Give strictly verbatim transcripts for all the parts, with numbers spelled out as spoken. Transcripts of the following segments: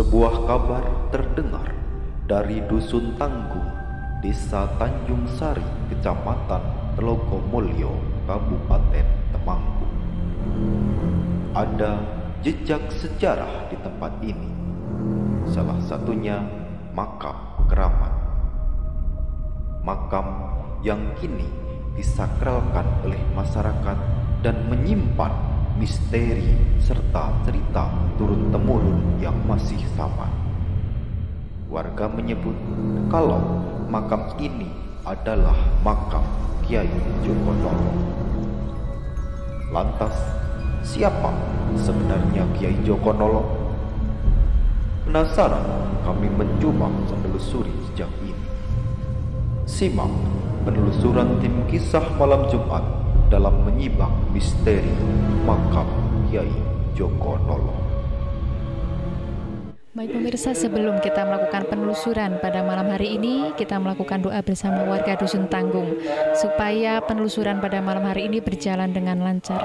Sebuah kabar terdengar dari Dusun Tanggung, Desa Tanjung Sari, Kecamatan Telogomulyo, Kabupaten Temanggung. Ada jejak sejarah di tempat ini, salah satunya makam keramat. Makam yang kini disakralkan oleh masyarakat dan menyimpan misteri serta cerita turun-temurun yang masih sama. Warga menyebut kalau makam ini adalah makam Kiai Jokonolo. Lantas, siapa sebenarnya Kiai Jokonolo? Penasaran, kami mencoba menelusuri jejak ini. Simak penelusuran tim Kisah Malam Jumat dalam menyibak misteri makam Kiai Jokonolo. Baik pemirsa, sebelum kita melakukan penelusuran pada malam hari ini, kita melakukan doa bersama warga Dusun Tanggung supaya penelusuran pada malam hari ini berjalan dengan lancar.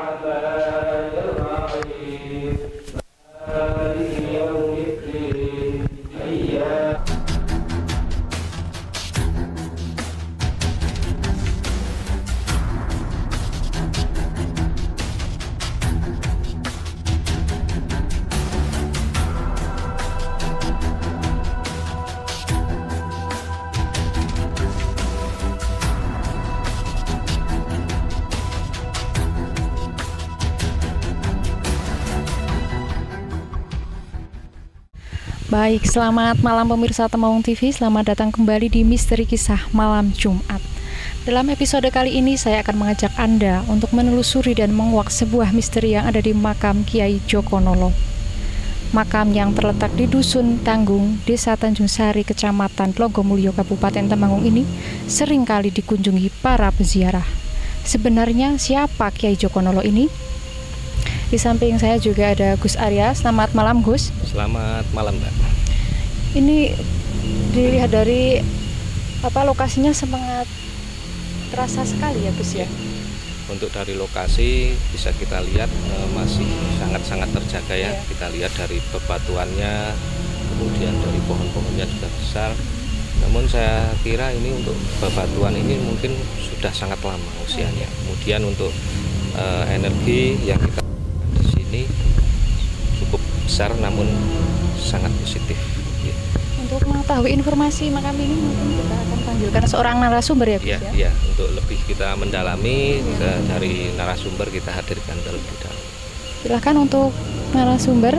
Baik, selamat malam pemirsa Temanggung T V, selamat datang kembali di Misteri Kisah Malam Jumat. Dalam episode kali ini saya akan mengajak Anda untuk menelusuri dan menguak sebuah misteri yang ada di makam Kiai Jokonolo. Makam yang terletak di Dusun Tanggung, Desa Tanjung Sari, Kecamatan Telogomulyo, Kabupaten Temanggung ini sering kali dikunjungi para peziarah. Sebenarnya siapa Kiai Jokonolo ini? Di samping saya juga ada Gus Arya. Selamat malam, Gus. Selamat malam, Mbak. Ini dilihat dari apa lokasinya sangat terasa sekali ya, Gus ya. Untuk dari lokasi bisa kita lihat eh, masih sangat-sangat terjaga ya. ya. Kita lihat dari bebatuannya, kemudian dari pohon-pohonnya juga besar. Namun saya kira ini untuk bebatuan ini mungkin sudah sangat lama usianya. Kemudian untuk eh, energi yang kita ini cukup besar namun sangat positif. Ya. Untuk mengetahui informasi makam ini mungkin kita akan panggilkan seorang narasumber ya, Gus ya, ya. Ya, untuk lebih kita mendalami ya. Dari narasumber kita hadirkan terlebih dahulu. Silakan untuk narasumber.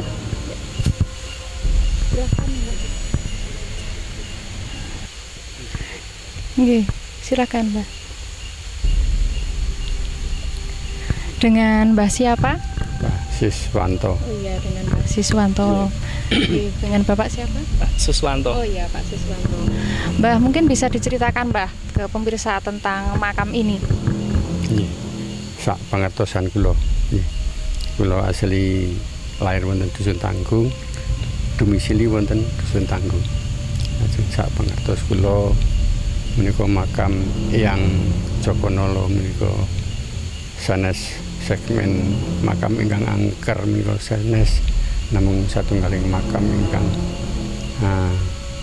Silakan. Oke, silakan, Mbak. Dengan Mbah siapa? Siswanto. Oh iya, dengan Pak Siswanto. Dengan Bapak siapa? Pak Siswanto. Oh iya, Pak Siswanto. Mbah, mungkin bisa diceritakan, Mbah, ke pemirsa tentang makam ini. Iya. Sak pangertosan kula. Iya. Kula asli lahir wonten Dusun Tanggung, domisili wonten Dusun Tanggung. Lajeng sak pangertos kula menika makam yang Jokonolo menika sanes segmen makam ingkang angker menika sanes namung satunggaling makam ingkang uh,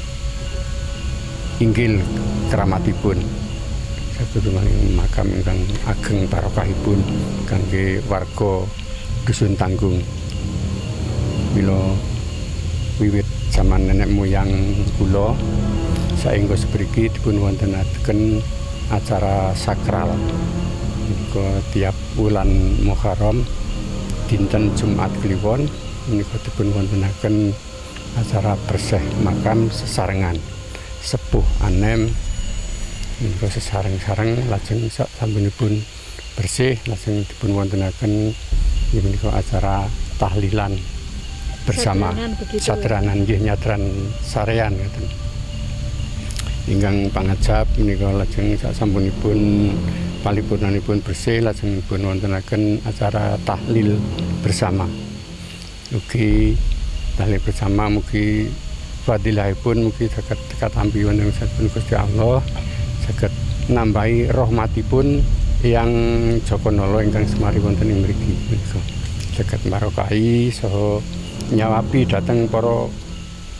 inggil keramatipun, satunggaling makam ingkang ageng barokahipun kangge warga Dusun Tanggung. Mila wiwit zaman nenek moyang kula saengga sepriki dipun wontenaken acara sakral ke tiap bulan Muharram dinten Jumat Kliwon menika dipun wontenaken acara bersih makam sesarengan sepuh anem menika sesareng-sareng lajeng sasampunipun bersih lajeng dipun wontenaken menika acara tahlilan bersama sadranan nggih nyadran sarean ngoten. Ingkang pangajab menika lajeng sasampunipun paripurnanipun bersih lajeng dipun wontenaken acara tahlil bersama. Mugi tahlil bersama mugi fadilahipun mugi saged katampi wonten saking Gusti Allah, saged nambahi rahmatipun yang Jokonolo ingkang semari wonten ing mriki menika. Saged marokahi saha nyawapi dhateng para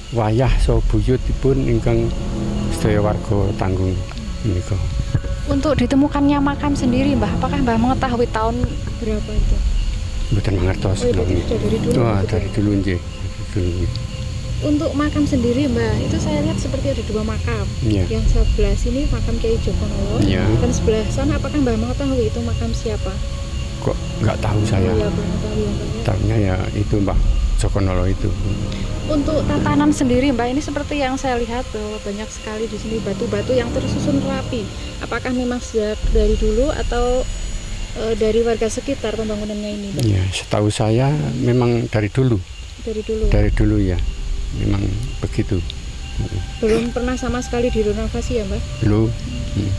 wayah so buyutipun ingkang sedaya warga Tanggung menika. Untuk ditemukannya makam sendiri Mbah, apakah Mbah mengetahui tahun berapa itu? Mboten mangertos. Oh, itu sudah dari dulu. Wah, gitu dari ya? dulu nggih. Dulu nggih. Untuk makam sendiri Mbah, itu saya lihat seperti ada dua makam. Iya. Yang sebelah sini makam Kiai Jokonolo, Iya. dan sebelah sana apakah Mbah mengetahui itu makam siapa? Kok nggak tahu saya. Oh, ya, belum tahu ya Mbah. Ya. Tahunya ya itu Mbah Jokonolo itu. Untuk tatanan sendiri Mbah, ini seperti yang saya lihat bahwa banyak sekali di sini batu-batu yang tersusun rapi. Apakah memang sejak dari dulu atau e, dari warga sekitar pembangunannya ini Mbah? Ya, setahu saya memang dari dulu. Dari dulu. Dari dulu ya. Memang begitu. Belum pernah sama sekali direnovasi ya Mbah? Belum. Hmm.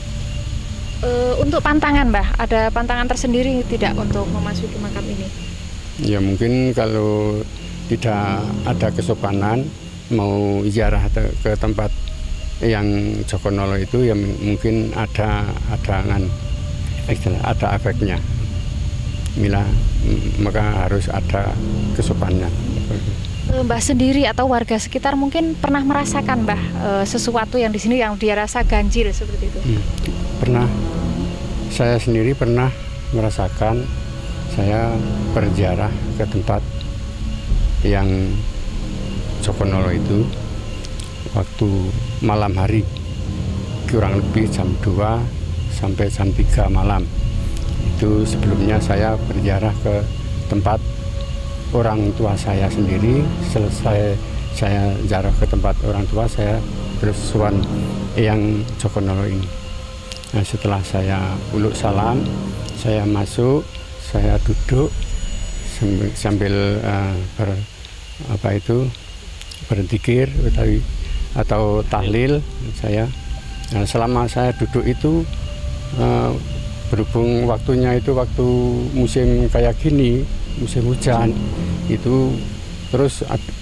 E, untuk pantangan Mbah, ada pantangan tersendiri tidak untuk memasuki makam ini? Ya mungkin kalau tidak ada kesopanan mau ziarah te- ke tempat yang Jokonolo itu ya m- mungkin ada ada ngan ada efeknya. Mila m- maka harus ada kesopanan. E, Mbah sendiri atau warga sekitar mungkin pernah merasakan Mbah e, sesuatu yang di sini yang dia rasa ganjil seperti itu? Hmm. Pernah saya sendiri pernah merasakan, saya berziarah ke tempat yang Jokonolo itu waktu malam hari kurang lebih jam dua sampai jam tiga malam. Itu sebelumnya saya berziarah ke tempat orang tua saya sendiri. Selesai saya ziarah ke tempat orang tua, saya terus suan yang Jokonolo ini. Nah, setelah saya uluk salam, saya masuk, saya duduk sambil, sambil uh, ber, apa itu berzikir atau, atau tahlil saya. Nah, selama saya duduk itu uh, berhubung waktunya itu waktu musim kayak gini, musim hujan itu terus ad-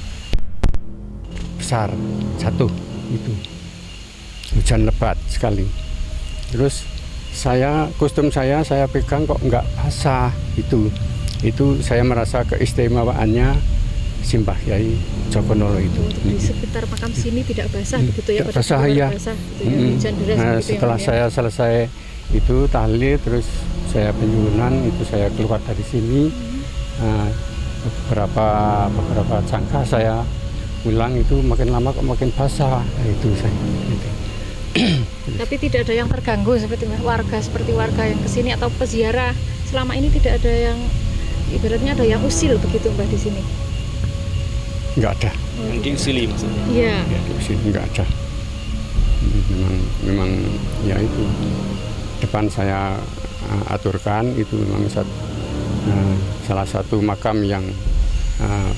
besar jatuh itu hujan lebat sekali. Terus saya kostum saya saya pegang kok nggak basah itu. Itu saya merasa keistimewaannya Simbah Kyai Jokonolo itu. Di sekitar makam sini tidak basah begitu ya? Tidak pada basah luar ya. Basah, gitu ya, Mm-mm. hujan deras Nah, begitu setelah ya, saya selesai itu tahlil, terus saya penyunan itu saya keluar dari sini. Nah, beberapa beberapa jangka saya pulang itu makin lama kok makin basah. Nah, itu saya. Gitu. Tapi tidak ada yang terganggu seperti warga seperti warga yang kesini atau peziarah selama ini tidak ada yang ibaratnya ada yang usil begitu Mbah di sini? Enggak ada. Yang diusili maksudnya. Iya. Ya, di sini enggak ada. Memang memang ya itu depan saya uh, aturkan itu memang sat, uh, salah satu makam yang uh,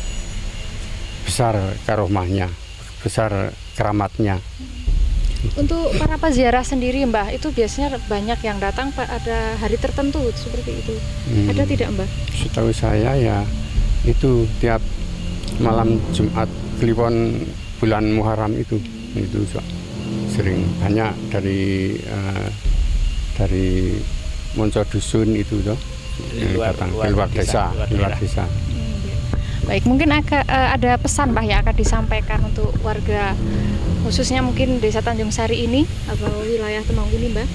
besar karomahnya, besar keramatnya. Untuk para peziarah sendiri Mbah, itu biasanya banyak yang datang pada hari tertentu seperti itu. Hmm. Ada tidak Mbah? Setahu saya ya itu tiap malam Jumat Kliwon bulan Muharram itu itu sering banyak dari uh, dari Monco Dusun itu toh yang luar, datang luar di luar desa, desa, luar di luar daerah. desa. Baik, mungkin agak, uh, ada pesan Mbah yang akan disampaikan untuk warga khususnya mungkin Desa Tanjung Sari ini atau wilayah Temanggung ini Mbah?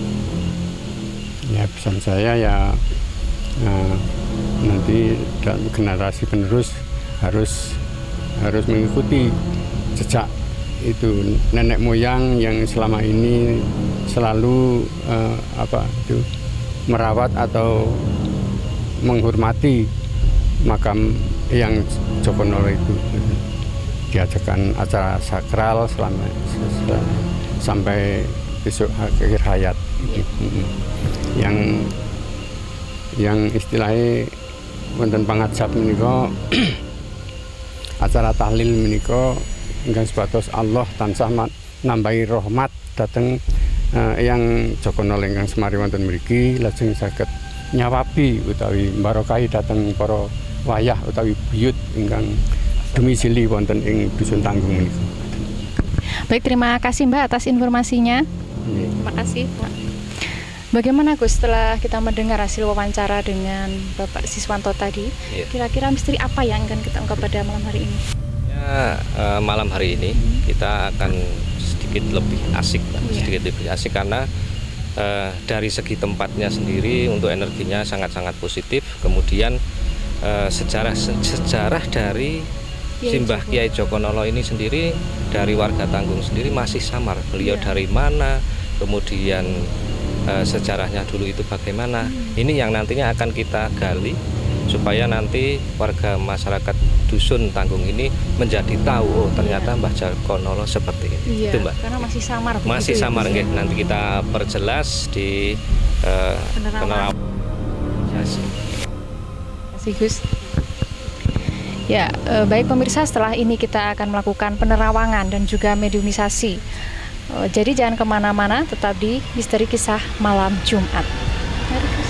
Ya pesan saya ya uh, nanti generasi penerus harus harus mengikuti jejak itu nenek moyang yang selama ini selalu uh, apa itu merawat atau menghormati makam yang Jokonolo itu. Diadakan acara sakral selama sampai besok akhir hayat. Yang yang istilahnya wonten pangajab menika acara tahlil menika ingkang sebatos Allah tansah nambahi rahmat dhateng uh, yang Jokonolo ingkang semari wonten mriki lajeng saged nyawabi utawi barakahi dhateng para wayah utawi buyut ingkang domisili wonten ing Dusun Tanggung menika. Baik, terima kasih Mbak atas informasinya. Nggih. Terima kasih Pak. Bagaimana Gus setelah kita mendengar hasil wawancara dengan Bapak Siswanto tadi? Iya. Kira-kira misteri apa yang akan kita ungkap pada malam hari ini? Ya, Uh, malam hari ini kita akan sedikit lebih asik, Pak. Iya. Sedikit lebih asik karena uh, dari segi tempatnya sendiri untuk energinya sangat-sangat positif. Kemudian uh, sejarah sejarah dari Kiai Simbah Joko. Kiai Jokonolo ini sendiri dari warga Tanggung sendiri masih samar. Beliau Iya. dari mana, kemudian uh, sejarahnya dulu itu bagaimana. Hmm. Ini yang nantinya akan kita gali supaya nanti warga masyarakat dusun Tanggung ini menjadi tahu, oh ternyata Iya. Mbah Jokonolo seperti ini. Iya, Itu, Mbak. karena masih samar. Masih begitu ya, samar Gus, ya? nggih. Nanti kita perjelas di uh, Penerawan. penerawan. Terima kasih, Gus. Ya, eh, baik pemirsa, setelah ini kita akan melakukan penerawangan dan juga mediumisasi. Eh, jadi jangan kemana-mana, tetap di Misteri Kisah Malam Jumat. Mari, Gus.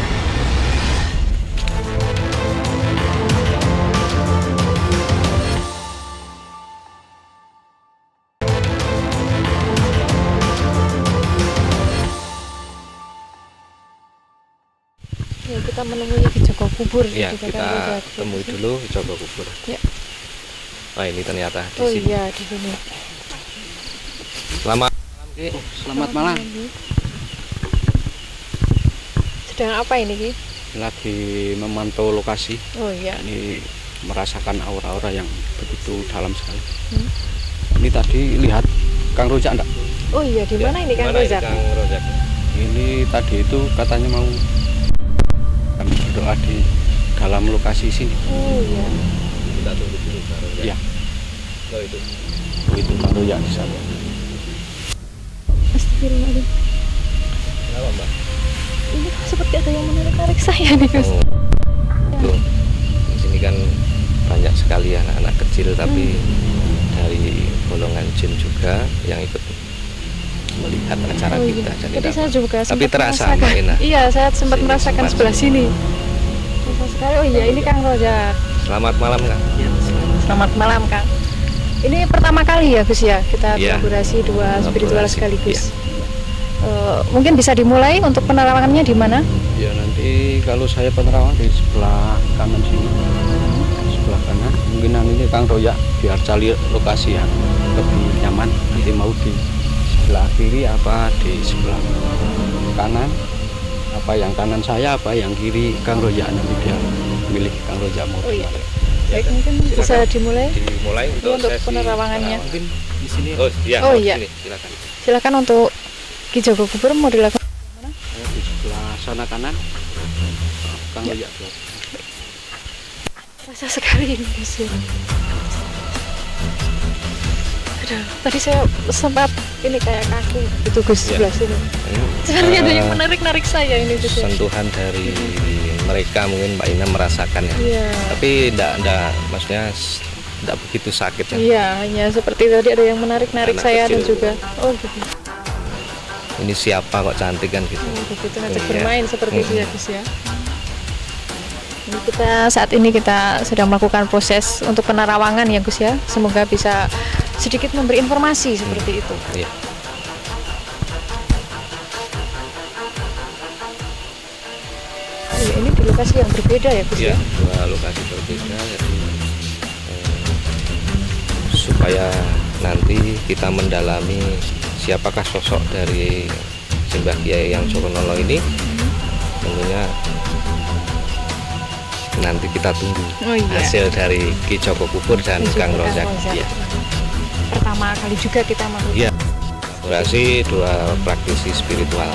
Ya, kita menemui Ki Joko Kubur. Ya, di kita Kota Roja. temui dulu di Joko Kubur. Ya. Wah, ini ternyata di Oh sini. iya, di sini. Selamat malam, Ki. Selamat malam. Sedang apa ini, Ki? Lagi memantau lokasi. Oh iya. Ini merasakan aura-aura yang begitu dalam sekali. Hmm. Ini tadi lihat Kang Rojak enggak? Oh iya, di mana ini Kang Mana Rozak? Kang Rozak? Ini tadi itu katanya mau kami berdoa di dalam lokasi sini. Oh iya. Kita tunggu dulu Kang Rozak. Iya. Oh itu. Oh, itu Kang Rojak di sana. Astagfirullahaladzim. Kenapa, Mbak? Ini seperti ada yang menarik-narik saya nih, Gus. Oh. Tuh. Di sini kan banyak sekali anak-anak kecil tapi dari golongan jin juga yang ikut melihat acara Oh, kita. iya. Jadi Tadi dapat- saya juga tapi sempat terasa merasakan. Mbak Ina. Iya, saya sempat Sini, merasakan sempat sebelah sini. sini. Terasa sekali. Oh iya, ini Kang Rozak. Selamat malam, Kang. Selamat malam, Kang. Ini pertama kali ya, Gus ya, kita Iya. kolaborasi dua spiritual Kolaborasi, sekaligus. Eh, mungkin bisa dimulai untuk penerawangannya di mana? Ya nanti kalau saya penerawang di sebelah kanan sini. Sebelah kanan. Mungkin nanti ini Kang Rojak biar cari lokasi yang lebih nyaman. Nanti mau di sebelah kiri apa di sebelah kanan, apa yang kanan saya apa yang kiri Kang Rojak, nanti biar milih Kang Rojak mau Oh iya. dimana. Baik, mungkin Silakan. bisa dimulai Dimulai Ini untuk, untuk sesi penerawangannya. penerawangan. Mungkin di sini Oh iya. Oh, di iya. sini, silakan. silakan untuk Ki Joko Kubur mau dilakukan. ya, di sebelah sana kanan Kang Ya. Rojak biar. Rasa sekali ini, Gus ya. Aduh, tadi saya sempat ini kayak kaku gitu, Gus, Ya. sebelah sini. Ini, Sebenarnya ada eh, yang menarik-narik saya ini, Gus ya. sentuhan dari mereka mungkin Mbak Ina merasakan ya. Iya. Tapi enggak enggak maksudnya s- enggak begitu sakit ya. Iya, hanya seperti tadi ada yang menarik-narik Anak saya dan kecil. juga oh gitu. Ini siapa kok cantik kan gitu. Oh, begitu ngajak Iya. bermain seperti itu ya, Mm-mm. Gus ya. Ini kita saat ini kita sedang melakukan proses untuk penerawangan ya, Gus ya. Semoga bisa sedikit memberi informasi seperti itu. Iya. Oh, iya, ini di lokasi yang berbeda ya, Gus Iya, ya. dua lokasi berbeda jadi eh, supaya nanti kita mendalami siapakah sosok dari Simbah Kiai yang Jokonolo ini, tentunya nanti kita tunggu Oh, iya. hasil dari Ki Joko Kubur dan Dan juga Kang Kang Rozak. Rozak. Iya. Pertama kali juga kita melakukan. Iya. Kolaborasi dua praktisi spiritual.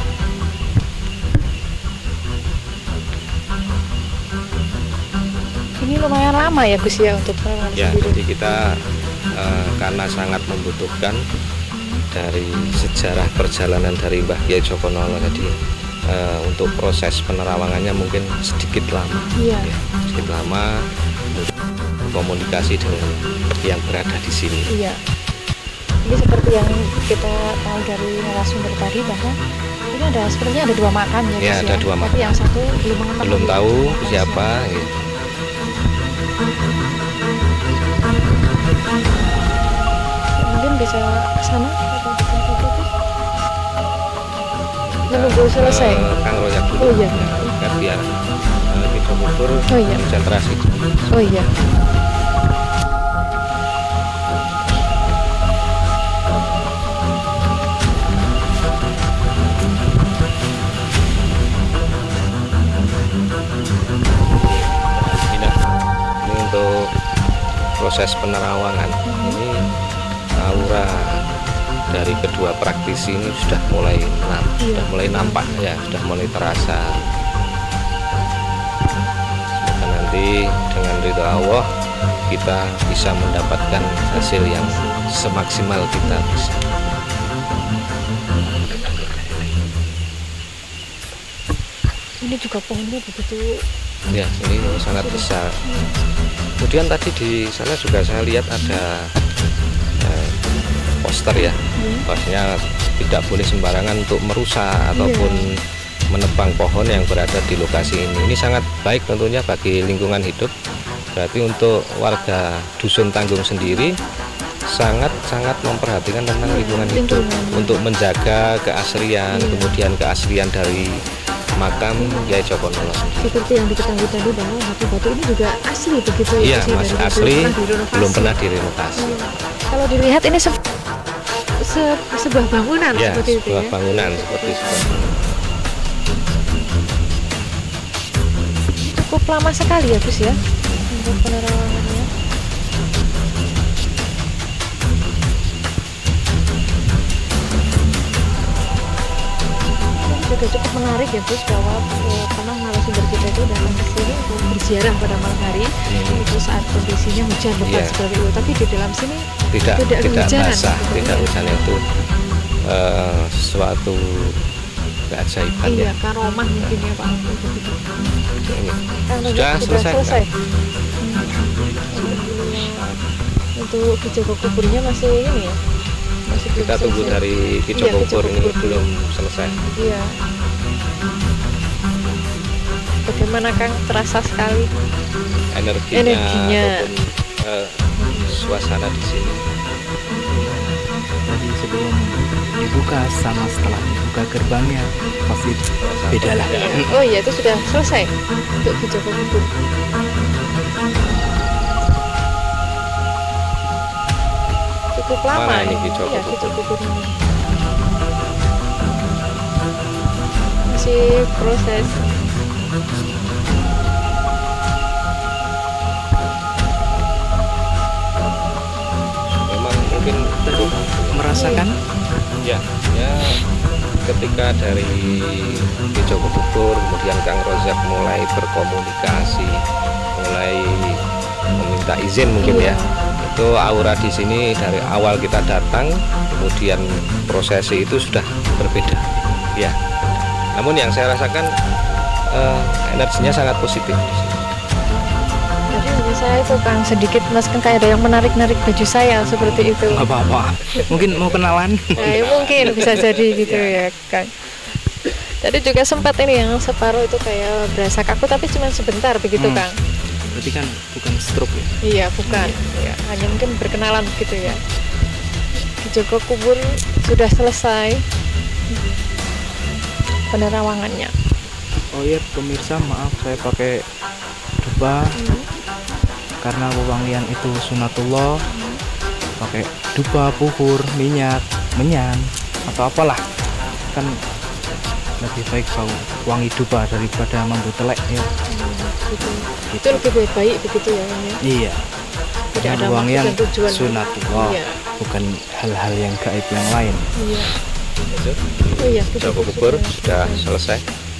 Ini lumayan lama ya, Gus ya, untuk penerawangan Ya, sendiri. jadi kita eh, karena sangat membutuhkan dari sejarah perjalanan dari Mbah Kiai Jokonolo tadi eh, untuk proses penerawangannya mungkin sedikit lama, Iya. ya, sedikit lama untuk komunikasi dengan yang berada di sini. Iya. Ini seperti yang kita tahu dari narasumber tadi bahwa ini ada sepertinya ada dua makam ya, Ya, Gus ada dua Tapi makam. yang satu belum mengetahui Belum tahu siapa. siapa. Gitu. Mungkin bisa ke sana atau di tempat itu. Menunggu selesai. Eh, Kang Rozak dulu. Oh, iya. Ya, kan biar eh, Ki Joko Kubur Oh, iya. konsentrasi. Oh iya. proses penerawangan ini aura dari kedua praktisi ini sudah mulai nam, sudah mulai nampak ya, sudah mulai terasa. Semoga nanti dengan ridho Allah kita bisa mendapatkan hasil yang semaksimal kita bisa. Ini juga pohonnya begitu. Ya, ini sangat besar. Kemudian tadi di sana juga saya lihat ada eh, poster ya, hmm. bahwasanya tidak boleh sembarangan untuk merusak ataupun yeah. menebang pohon yang berada di lokasi ini. Ini sangat baik tentunya bagi lingkungan hidup. Berarti untuk warga Dusun Tanggung sendiri sangat-sangat memperhatikan tentang lingkungan hidup untuk menjaga keasrian, yeah. kemudian keasrian dari makam Kiai Joko Nolo. Seperti yang diketahui tadi bahwa batu-batu ini juga asli begitu ya? Iya, masih asli, belum pernah direnovasi. Hmm. Kalau dilihat ini se se sebuah bangunan ya, seperti sebuah itu ya? bangunan seperti sebuah bangunan. Cukup lama sekali ya Gus ya untuk penerawangannya. Juga cukup menarik ya Gus bahwa eh, pernah narasumber kita itu datang ke sini untuk berziarah pada malam hari hmm. itu saat kondisinya hujan lebat yeah. seperti itu, tapi di dalam sini tidak tidak, tidak hujanan, basah, gitu, tidak ya. hujan itu uh, suatu keajaiban iya, ya. karomah mungkin ya Pak. Ini. Sudah, Sudah selesai. selesai. Hmm. Untuk Kijoko kuburnya masih ini ya. Masih kita tunggu selesai. Dari Kijoko iya, kubur ini belum selesai. Iya. Bagaimana Kang, terasa sekali energinya, energinya. ataupun uh, suasana di sini. Tadi sebelum dibuka sama setelah dibuka gerbangnya pasti beda lah. Oh iya, itu sudah selesai untuk Kijoko kubur. Cukup lama. Mana ini Kijoko iya, kubur? kubur ini. Masih proses. Memang mungkin tadi merasakan ya, ya ketika dari Kijoko kubur kemudian Kang Rozak mulai berkomunikasi, mulai meminta izin mungkin ya. Itu aura di sini dari awal kita datang, kemudian prosesi itu sudah berbeda, ya. Namun yang saya rasakan uh, energinya sangat positif di sini. Jadi bagi saya itu Kang sedikit mas kan kayak ada yang menarik-narik baju saya seperti itu. Apa-apa. Mungkin mau kenalan? Nah, ya mungkin bisa jadi gitu ya Kang. Tadi juga sempat ini yang separuh itu kayak berasa kaku tapi cuma sebentar begitu hmm. Kang. Berarti kan bukan stroke ya? Iya bukan, ya, hanya mungkin berkenalan gitu ya. Kijoko kubur sudah selesai penerawangannya. Oh iya pemirsa, maaf saya pakai dupa hmm. karena wewangian itu sunatullah. Hmm. Pakai dupa, puhur, minyak, menyan atau apalah, kan lebih baik bau wangi dupa daripada mambu telek ya. Hmm. Gitu. Itu lebih baik begitu ya ini. Iya. Tidak ada wangian tujuan sunatullah, iya. bukan hal-hal yang gaib yang lain. Iya. Itu, oh iya, Kijoko kubur sudah selesai.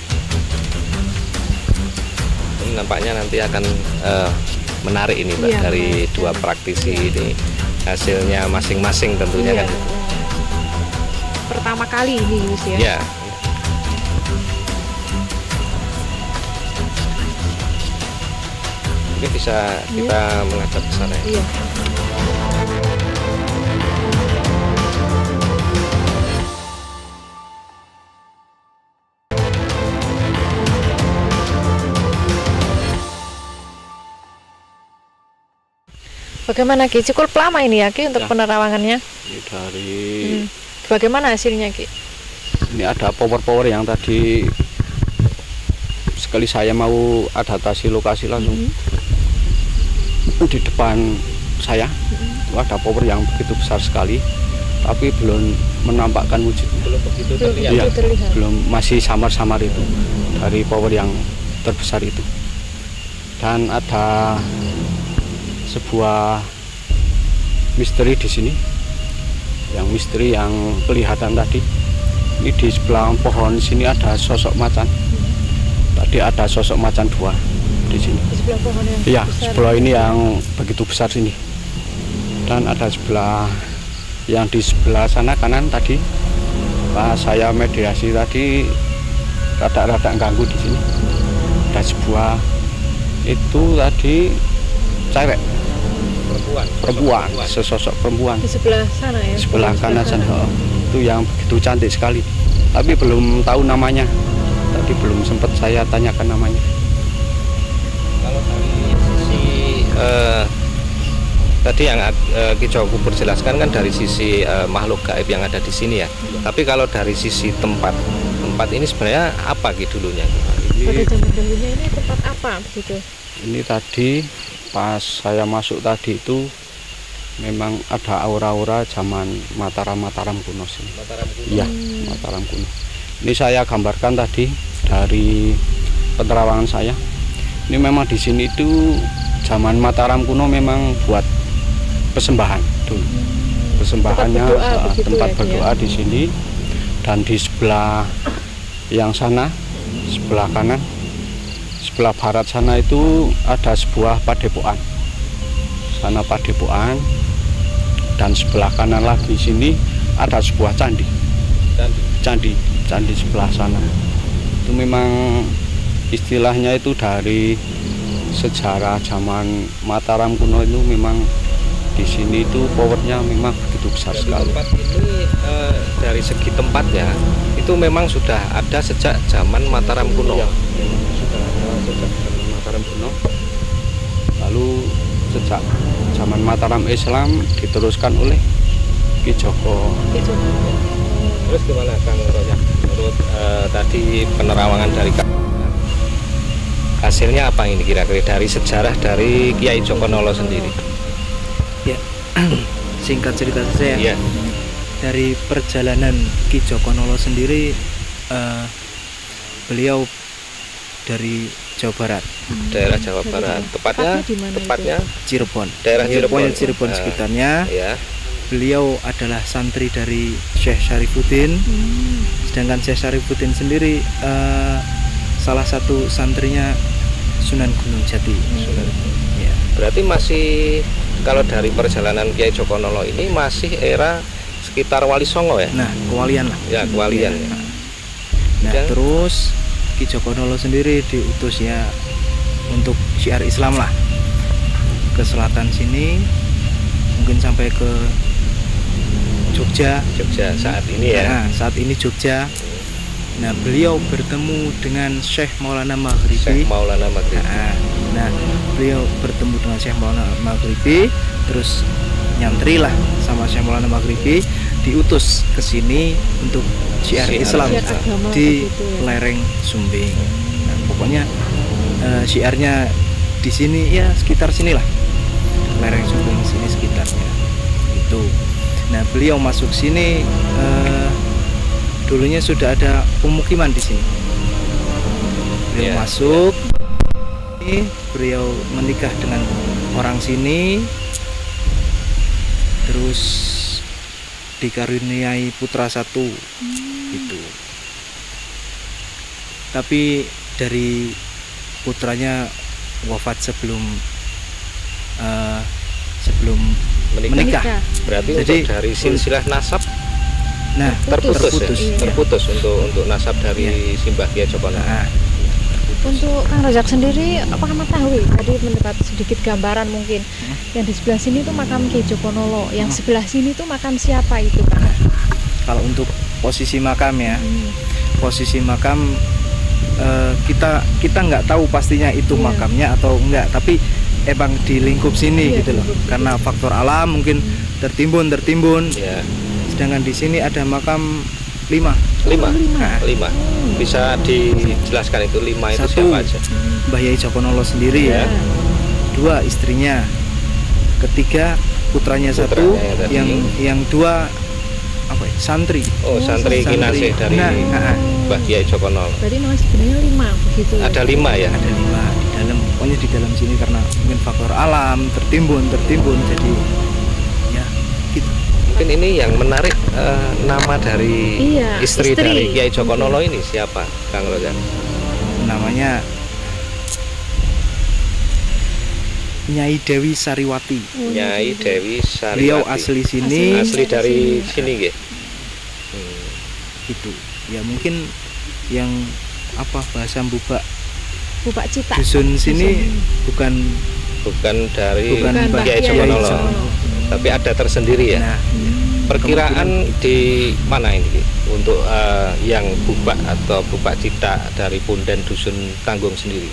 Ini nampaknya nanti akan uh, menarik ini Mbak, iya, dari iya. dua praktisi iya. ini hasilnya masing-masing tentunya iya, kan. Iya. Pertama kali ini Yus ya. Iya. Ini bisa kita iya. menghadap ke sana ya. Iya. Bagaimana Ki? Cukup lama ini ya Ki untuk ya. penerawangannya? Ini dari hmm. Bagaimana hasilnya Ki? Ini ada power-power yang tadi sekali saya mau adaptasi lokasi langsung hmm. di depan saya hmm. ada power yang begitu besar sekali, tapi belum menampakkan wujudnya. Belum begitu terlihat. Ya, terlihat. Belum, masih samar-samar itu dari power yang terbesar itu. Dan ada sebuah misteri di sini. Yang misteri yang kelihatan tadi, ini di sebelah pohon sini ada sosok macan. Tadi ada sosok macan dua di sini. Di sebelah pohon yang Iya, besar. sebelah ini yang begitu besar sini. Dan ada sebelah yang di sebelah sana kanan tadi, pas saya mediasi tadi rada-rada ganggu di sini. Ada sebuah itu tadi cewek Perempuan. perempuan, sesosok perempuan Di sebelah sana ya. sebelah Di kanan sana. Oh, itu yang begitu cantik sekali. Tapi belum tahu namanya. Tadi belum sempat saya tanyakan namanya. Kalau dari sisi eh, tadi yang eh, Ki Joko Kubur jelaskan kan dari sisi eh, makhluk gaib yang ada di sini ya. Tapi kalau dari sisi tempat, tempat ini sebenarnya apa Ki dulunya? Pada Ini, zaman dahulunya ini tempat apa begitu? ini tadi pas saya masuk tadi itu memang ada aura-aura zaman Mataram-Mataram kuno sini. Mataram kuno. Iya, Mataram kuno. Ini saya gambarkan tadi dari penerawangan saya. Ini memang di sini itu zaman Mataram kuno memang buat persembahan dulu. Persembahannya Tempat berdoa saat begitu tempat ya, berdoa ya? di sini, dan di sebelah yang sana, sebelah kanan, sebelah barat sana itu ada sebuah padepokan. Sana padepokan, dan sebelah kanan lagi sini ada sebuah candi. Candi. Candi, candi sebelah sana. Itu memang istilahnya itu dari sejarah zaman Mataram kuno itu memang di sini itu powernya memang begitu besar Jadi sekali. tempat ini eh, dari segi tempatnya itu memang sudah ada sejak zaman Mataram kuno. Iya, sudah ada sejak zaman Mataram kuno. Lalu sejak zaman Mataram Islam diteruskan oleh Ki Joko. Gitu. Terus gimana Kang Royak? Menurut eh, tadi penerawangan dari Kang, hasilnya apa ini kira-kira dari sejarah dari Kiai Jokonolo sendiri? Ya, singkat cerita saja ya. Iya. Dari perjalanan Ki Jokonolo sendiri, eh, beliau dari Jawa Barat, Daerah Jawa Barat. Tepatnya, Tepatnya di mana itu? tepatnya Cirebon. daerah Ya, Cirebon. pokoknya Cirebon Nah, sekitarnya. Ya. Beliau adalah santri dari Syekh Syarifuddin. Hmm. Sedangkan Syekh Syarifuddin sendiri eh, salah satu santrinya Sunan Gunung Jati. Sunan. Ya. Berarti masih kalau dari perjalanan Kiai Jokonolo ini masih era sekitar Wali Songo ya? Nah, kewalian lah. Ya, kewalian. Ya. Nah, Dan- terus Ki Jokonolo sendiri diutus ya untuk syiar Islam lah ke selatan sini, mungkin sampai ke Jogja. Jogja saat ini ya. Nah, saat ini Jogja. Nah, beliau bertemu dengan Syekh Maulana Maghribi. Syekh Maulana Maghribi. Nah, nah, beliau bertemu dengan Syekh Maulana Maghribi, terus nyantri lah sama Syekh Maulana Maghribi, diutus ke sini untuk syiar Syiar Islam Syiar agama di begitu ya. lereng Sumbing. Nah, pokoknya eh, syiarnya di sini ya sekitar sinilah, lereng Sumbing sini sekitarnya. Itu. Nah, beliau masuk sini, eh, dulunya sudah ada pemukiman di sini. Beliau Ya, masuk, ini beliau menikah dengan orang sini, terus dikaruniai putra satu, itu. Tapi dari putranya wafat sebelum eh, sebelum Menikah. menikah. Berarti Jadi, untuk dari silsilah nasab Nah, terputus, terputus. ya? Iya. Terputus untuk untuk nasab dari Simbah Kiai Jokonolo. Nah, Untuk Kang Rojak sendiri, apakah mengetahui tadi mendapat sedikit gambaran mungkin yang di sebelah sini tuh makam Kiai Jokonolo, yang sebelah sini tuh makam siapa itu Kang? kalau untuk posisi makam ya, Hmm. posisi makam eh, kita kita nggak tahu pastinya itu Iya. makamnya atau enggak, tapi emang di lingkup sini Iya, gitu loh, di lingkup karena faktor alam mungkin tertimbun tertimbun. Ya, Sedangkan di sini ada makam lima. lima. Nah, Lima. Bisa dijelaskan itu lima itu Satu. siapa aja? Mbah Yai Jokonolo sendiri Ya. ya. Dua istrinya. Ketiga putranya satu, Putranya yang tadi. yang yang dua apa ya? Santri. Oh, santri Santri. Kinase dari Nah, ah, ah. Mbah Kiai Jokonolo. Berarti memang sebenarnya lima begitu. Ada lima ya? Ada lima di dalam, pokoknya di dalam sini karena mungkin faktor alam tertimbun tertimbun jadi ya gitu. Mungkin ini yang menarik uh, nama dari Iya, istri, istri. dari Kiai Joko Nolo ini siapa, Kang Rojak? Namanya Nyai Dewi Sariwati. Nyai Dewi Sariwati. Beliau asli sini, asli dari sini nggih. itu ya mungkin yang apa bahasa Bubak Bubak Cita. dusun sini bukan Bukan dari bukan Mbah Kiai Joko Kiai Nolo, Joko. tapi ada tersendiri ya. Nah, Perkiraan di mana ini untuk uh, yang Bubak atau Bubak Cita dari Punden Dusun Tanggung sendiri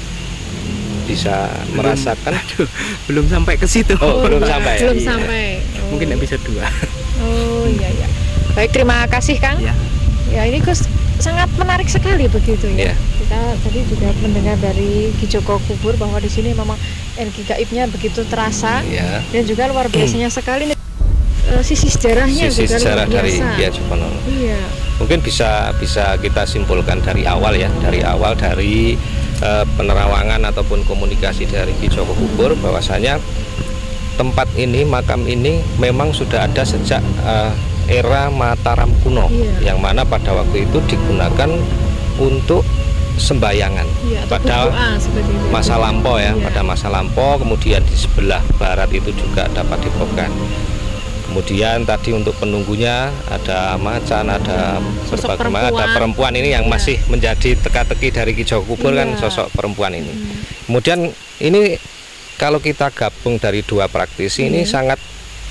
bisa belum, merasakan? aduh, belum sampai ke situ. Oh, belum sampai. Belum Iya. sampai. Oh. Mungkin episode dua. Oh iya ya. Baik, terima kasih Kang. Ya. Ya ini Gus sangat menarik sekali begitu ya. Iya. Kita tadi juga mendengar dari Ki Joko Kubur bahwa di sini memang energi gaibnya begitu terasa Ya. dan juga luar biasanya sekali uh, sisi sejarahnya Sisi juga sejarah luar dari biasa. Kiai Joko Nolo. Iya. Mungkin bisa bisa kita simpulkan dari awal ya, dari awal dari eh, penerawangan ataupun komunikasi dari Ki Joko Kubur bahwasanya tempat ini, makam ini memang sudah ada sejak eh, era Mataram kuno, Iya. yang mana pada waktu itu digunakan untuk sembayangan Iya, atau pada berdoa seperti itu. masa lampau ya, Iya. pada masa lampau. Kemudian di sebelah barat itu juga dapat dipokan. Kemudian tadi untuk penunggunya ada macan, ada Sosok berbagai macam, ada perempuan. perempuan ini yang Iya. masih menjadi teka-teki dari Ki Joko Kubur kan, Iya. sosok perempuan ini. Hmm. Kemudian ini kalau kita gabung dari dua praktisi ini Iya. sangat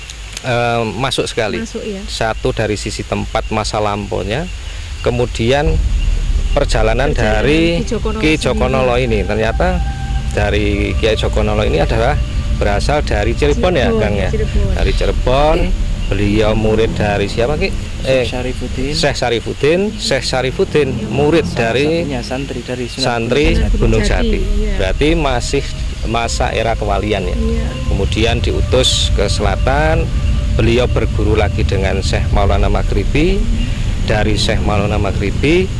eh, masuk sekali. Masuk ya. Satu dari sisi tempat masa lampaunya, kemudian perjalanan, Perjalanan dari Ki Joko Nolo Ki Joko Nolo ini ternyata dari Kiai Joko Nolo ini adalah berasal dari Cirebon, ya Cirebon, Kang ya. Cirebon. Dari Cirebon, beliau murid dari siapa Ki? Eh, Syarifuddin. Syekh Syarifuddin, Syekh Syarifuddin murid dari Satunya santri dari Sunan santri Gunung Gunung Jati, Jati. iya. Berarti masih masa era kewalian ya. Iya. Kemudian diutus ke selatan, beliau berguru lagi dengan Syekh Maulana Maghribi. Dari Syekh Maulana Maghribi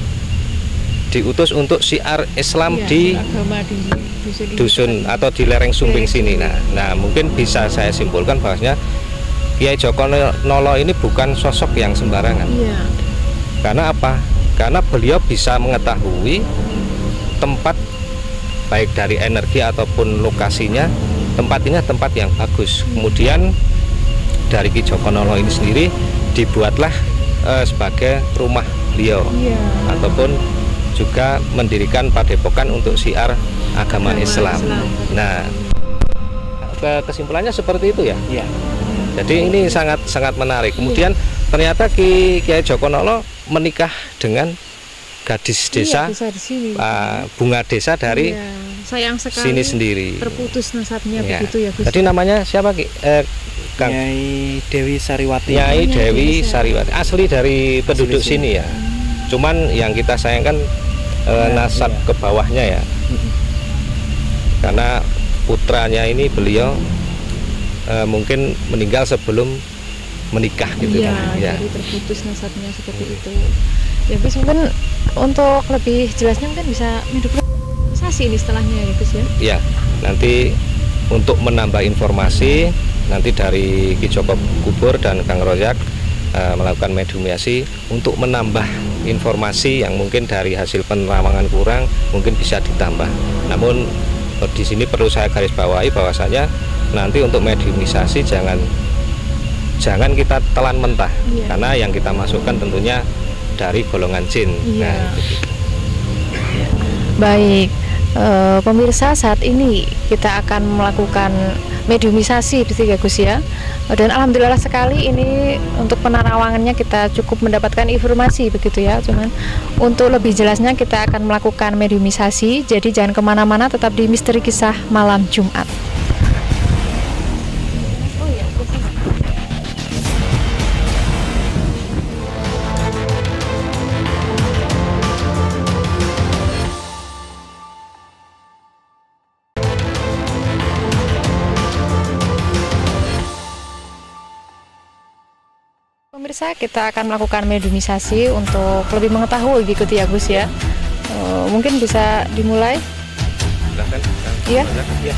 diutus untuk syiar Islam Iya, di agama di dusun, ini dusun kan. atau di lereng Sumbing Lereng sini. Sumbing. Nah, nah mungkin bisa saya simpulkan bahwasanya Kiai Joko Nolo ini bukan sosok yang sembarangan. Iya. Karena apa? Karena beliau bisa mengetahui tempat baik dari energi ataupun lokasinya, tempat ini tempat yang bagus. Kemudian dari Ki Joko Nolo ini sendiri dibuatlah eh, sebagai rumah beliau, Iya. ataupun juga mendirikan padepokan untuk syiar agama Agama Islam. Islam. Nah, ke- kesimpulannya seperti itu ya. Iya. Jadi ini sangat sangat menarik. Kemudian ternyata Ki Kiai Joko Nolo menikah dengan gadis desa, Iya, desa di sini. uh, bunga desa dari Iya. Sayang sekali sini sendiri. terputus nasabnya Ya. begitu ya Gus. Jadi namanya siapa Ki? Eh, Kang Nyai Dewi Sariwati. Nyai Nyai Dewi Dewi Sariwati, asli dari penduduk sini. sini ya. Cuman yang kita sayangkan eh, Ya, nasab iya. ke bawahnya ya. Karena putranya ini beliau eh, mungkin meninggal sebelum menikah gitu Iya, kan. Ya. jadi terputus nasabnya seperti itu. Ya Gus, mungkin untuk lebih jelasnya mungkin bisa mendokumentasi ini setelahnya ya Gus ya. Ya, nanti untuk menambah informasi nanti dari Ki Joko Kubur dan Kang Rojak eh, melakukan mediasi untuk menambah informasi yang mungkin dari hasil penerawangan kurang mungkin bisa ditambah. Namun eh, di sini perlu saya garis bawahi bahwasanya nanti untuk mediumisasi jangan jangan kita telan mentah. Iya. Karena yang kita masukkan tentunya dari golongan jin. Iya. Nah, itu. Baik, eh, pemirsa, saat ini kita akan melakukan mediumisasi gitu ya Gus ya. Dan alhamdulillah sekali ini untuk penerawangannya kita cukup mendapatkan informasi begitu ya. Cuman untuk lebih jelasnya kita akan melakukan mediumisasi. Jadi jangan kemana-mana, tetap di Misteri Kisah Malam Jumat. Oh iya, pemirsa, kita akan melakukan mediumisasi untuk lebih mengetahui gitu ya Gus ya. Eh, mungkin bisa dimulai. Silakan. Iya. Ya.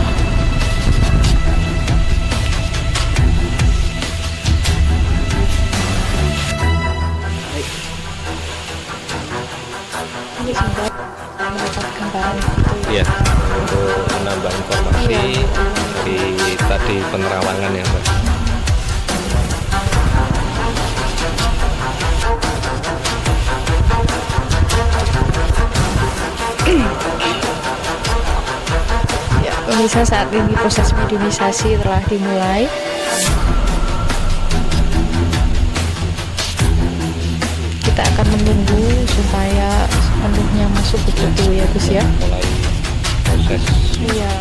Ini sempat mendapat gambaran gitu. Iya, untuk menambah informasi Iya. di tadi penerawangan ya Mbak. Ya, pemirsa, saat ini proses mediumisasi telah dimulai. Kita akan menunggu supaya sepenuhnya masuk ke tubuh ya Gus ya. Mulai proses. Iya.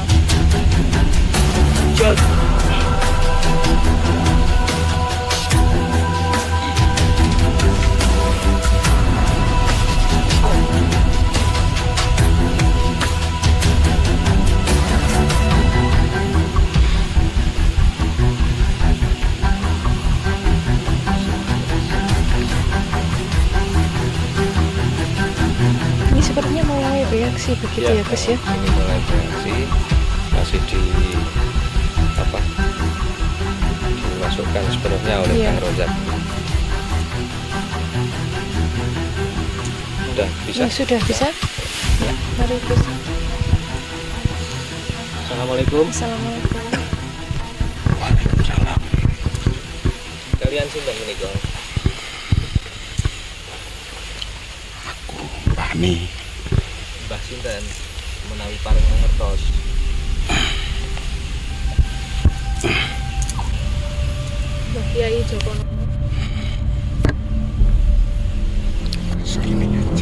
Ini sepertinya mulai reaksi begitu ya, Gus ya. Ini mulai reaksi, masih di apa? Dimasukkan sepenuhnya oleh Iya. Kang Rozak. Sudah bisa. Ya, sudah bisa. Ya. Mari Gus. Assalamualaikum. Assalamualaikum. Waalaikumsalam. Kalian sinten menika? Aku Bani. Mbah sinten menawi pareng ngertos. Mbah Kiai Joko Nomo. Segini aja.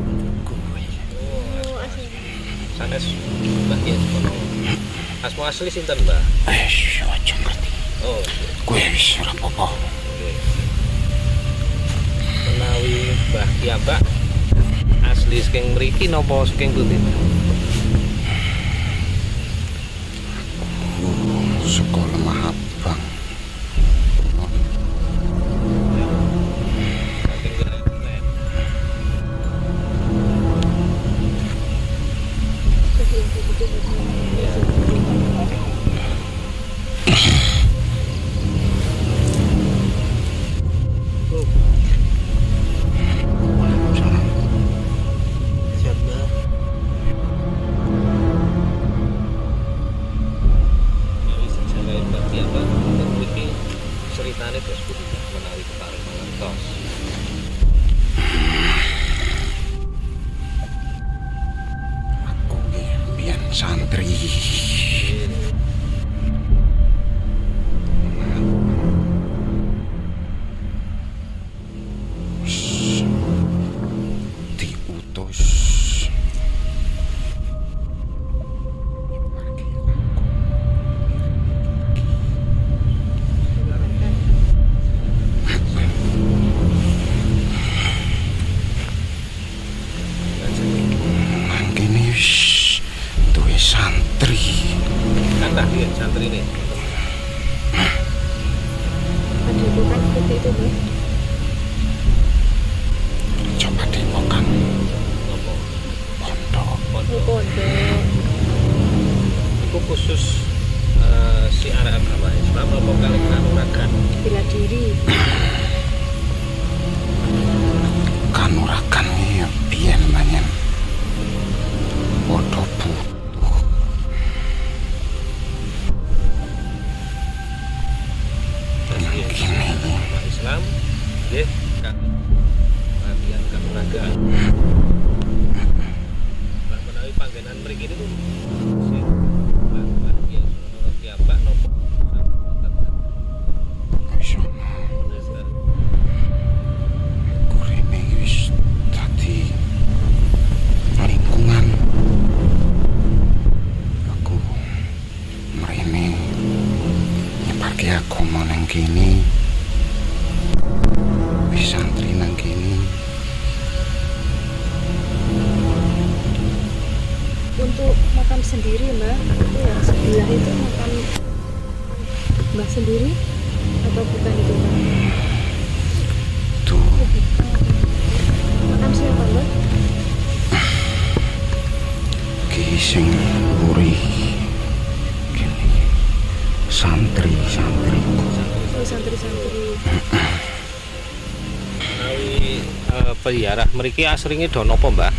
Oh, sanes Mbah Kiai kono. Asma asli sinten, Mbah? Eh, aja ngerti. Oh, Gue wis ora apa-apa. oke. Menawi Mbah Kiambak asli saking mriki napa saking pundi? Sekolah Mahabang. Saking Gerainen. Waalaikumsalam. Siapa? Menawi sejarah Mbah Kiambak wonten mriki ceritane terus pundi menawi kepareng ngertos. Aku ki biyen santri. Diutus pergi nang kene wis duwe santri. Kathah nggih santrine. Ada bukan seperti itu, Bu. Coba dipokan Napa? pondok. Pondok. Pondok. Iku khusus eh, si arah agama Islam apa kalih kanuragan? Bela diri. Kanuragan ya biyen banyak padha butuh. Nggih, Gini. agama Islam nggih kan latihan kanuragan. Lah menawi panggenan mriki niku sing Mbah Kiai Sono Kiambak napa Wis ono kurene wis dadi lingkungan. Aku mrene nyebarke agama nang kene. Wis santri nang kene. Untuk makam sendiri, Mbak, itu yang sebelah itu makam Mbak sendiri atau bukan itu, Mbak? Tuh Makam siapa, Mbak? ki iki sing gurih gini santri santri Oh, santri-santri. Menawi uh, pelihara mriki asringe do napa, Mbah?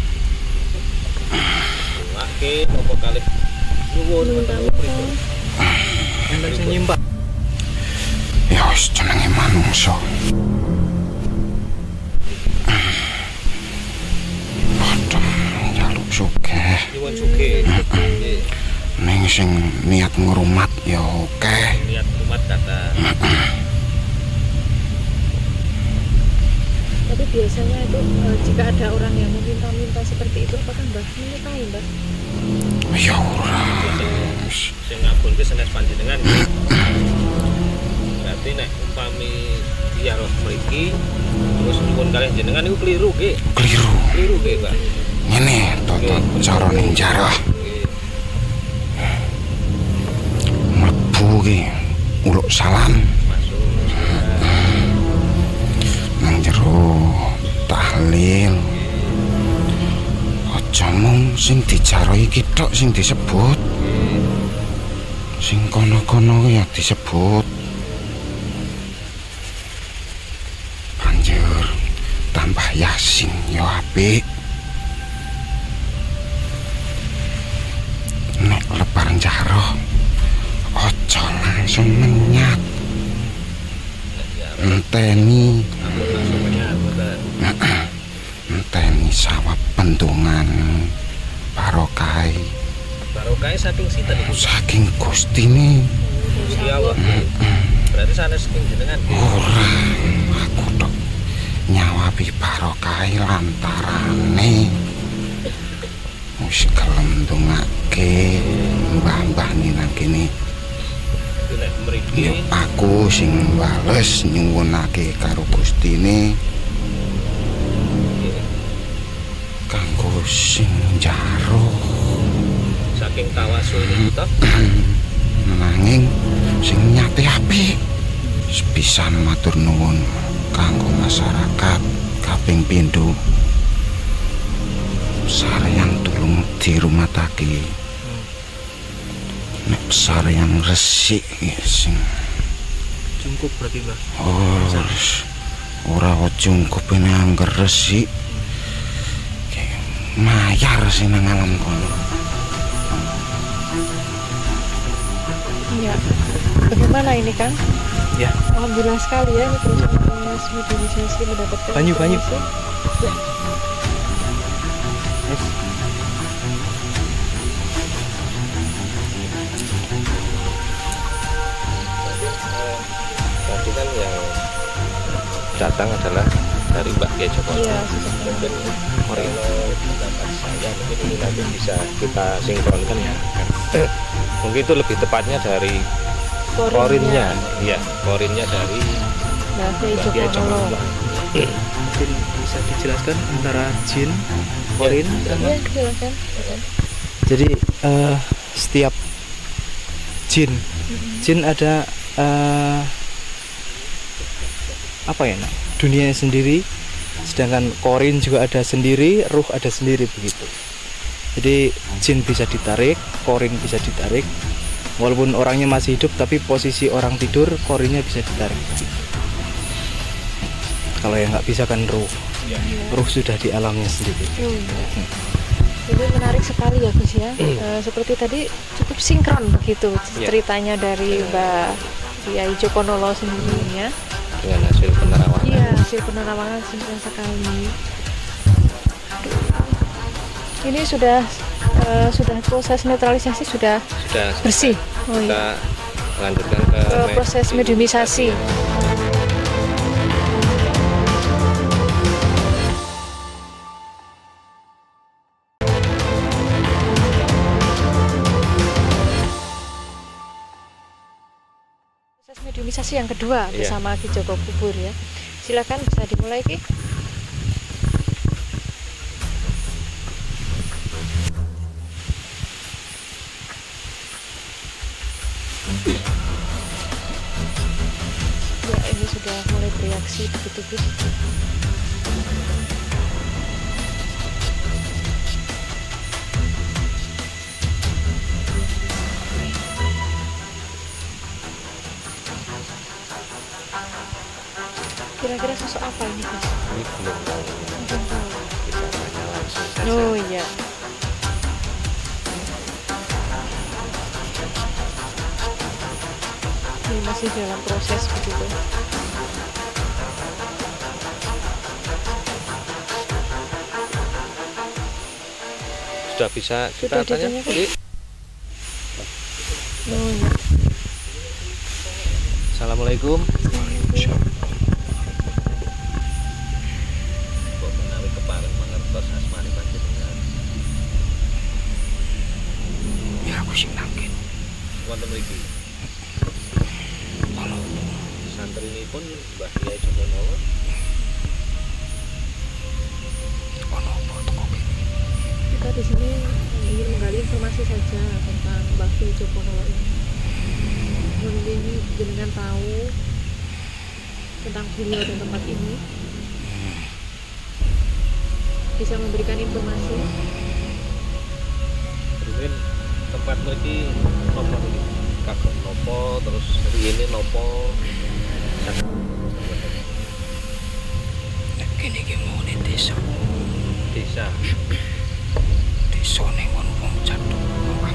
Oke, napa kalih nuwun pripun? Enten sing nyimpak. ya wis jenenge manungsa. Padha njaluk sugih. Nyuwun sugih. Nggih. Ning sing niat ngrumat ya oke. Niat umat kata. Tapi biasanya itu eh, jika ada orang yang meminta-minta seperti itu, apakah Mbah menyukai, Mbah? Ya ora. Sing ngabulke senes panjenengan. Berarti nek umpami ziarah mriki terus nyuwun kalih jenengan niku keliru nggih. Keliru. Keliru nggih, Mbah. Ngene toto cara ning jarah. Mlebu ki uluk salam Masuk. nang jero tahlil. Aja mung sing dijarah iki tok sing disebut. Sing kono-kono ya disebut. Banjur tambah yasin ya apik. Nek lebar jarah aja langsung menyat. Enteni enteni sawab pendungan barokai Barokah saking sinten iku? saking Gustine. Gusti Allah. Berarti sanes ing jenengan nggih. Ora aku tok nyawabi barokai lantarane wis gelem ndongake mbah-mbah nang kene. Nek mriki Ya aku sing bales nyuwunake karo Gustine kanggo sing jaruh saking tawasul niku to. nanging sing nyate apik sepisan matur nuwun kanggo masyarakat kaping pindho sareyan tulung dirumatake nek sareyan resik sing Cungkup berarti, Mbah. oh ora cungkup ini angger resik mayar sih nang alam kono. Iya. Bagaimana ini, Kang? Ya. Alhamdulillah sekali ya, ini proses medialisasi mendapatkan Banyu, banyu. informasi. Ya. Yes. Tadi kan yang datang adalah dari Mbak Kiai Joko. Iya, Mungkin kalau pendapat saya mungkin ini nanti bisa kita sinkronkan ya. Mungkin itu lebih tepatnya dari korinnya, iya korinnya dari Mbak Kiai Mbak Kiai Joko. Joko. Mungkin bisa dijelaskan antara jin, korin, sama. Iya, silakan. Silakan. Jadi eh, setiap jin, jin ada eh, apa ya, nak? Dunianya sendiri, sedangkan korin juga ada sendiri, ruh ada sendiri begitu. Jadi jin bisa ditarik, korin bisa ditarik. Walaupun orangnya masih hidup, tapi posisi orang tidur, korinnya bisa ditarik. Kalau yang nggak bisa kan ruh, ruh sudah di alamnya sendiri. Oh, iya. Ini menarik sekali ya, Gus ya. Eh, seperti tadi cukup sinkron begitu Ya. ceritanya dari Mbak Kiai Joko Nolo sendirinya. dengan hasil penerawangan. Iya, hasil penerawangan sinkron sekali. Ini sudah eh, sudah proses netralisasi sudah Sudah bersih. Oh kita iya. lanjutkan ke Ke proses mediumisasi. Proses mediumisasi yang kedua Iya. bersama Ki Joko Kubur ya. Silakan bisa dimulai, Ki. Ya, ini sudah mulai bereaksi begitu, Gus. Kira-kira sosok apa ini, Gus? Ini belum tahu. Belum tahu. Kita tanya langsung saja. Oh iya. Ini masih dalam proses begitu. Sudah bisa kita Sudah tanya? ditanyakan? Jadi, Oh iya. Assalamualaikum. Kok menawi kepareng mangertos asmane panjenengan? Ya aku sing nangkin. Wonten mriki. Ono Santrinipun Mbah Kyai Jokonowo. ono apa teko kene? Kita di sini ingin menggali informasi saja tentang Mbah Kyai Jokonowo ini. Mungkin jenengan tahu tentang beliau dan tempat ini, bisa memberikan informasi. Mungkin tempat mriki nopo niki? Kagem nopo terus riyene nopo? Nek kene iki mau ning desa. Desa. Desa ning ono wong cathuk Mamang.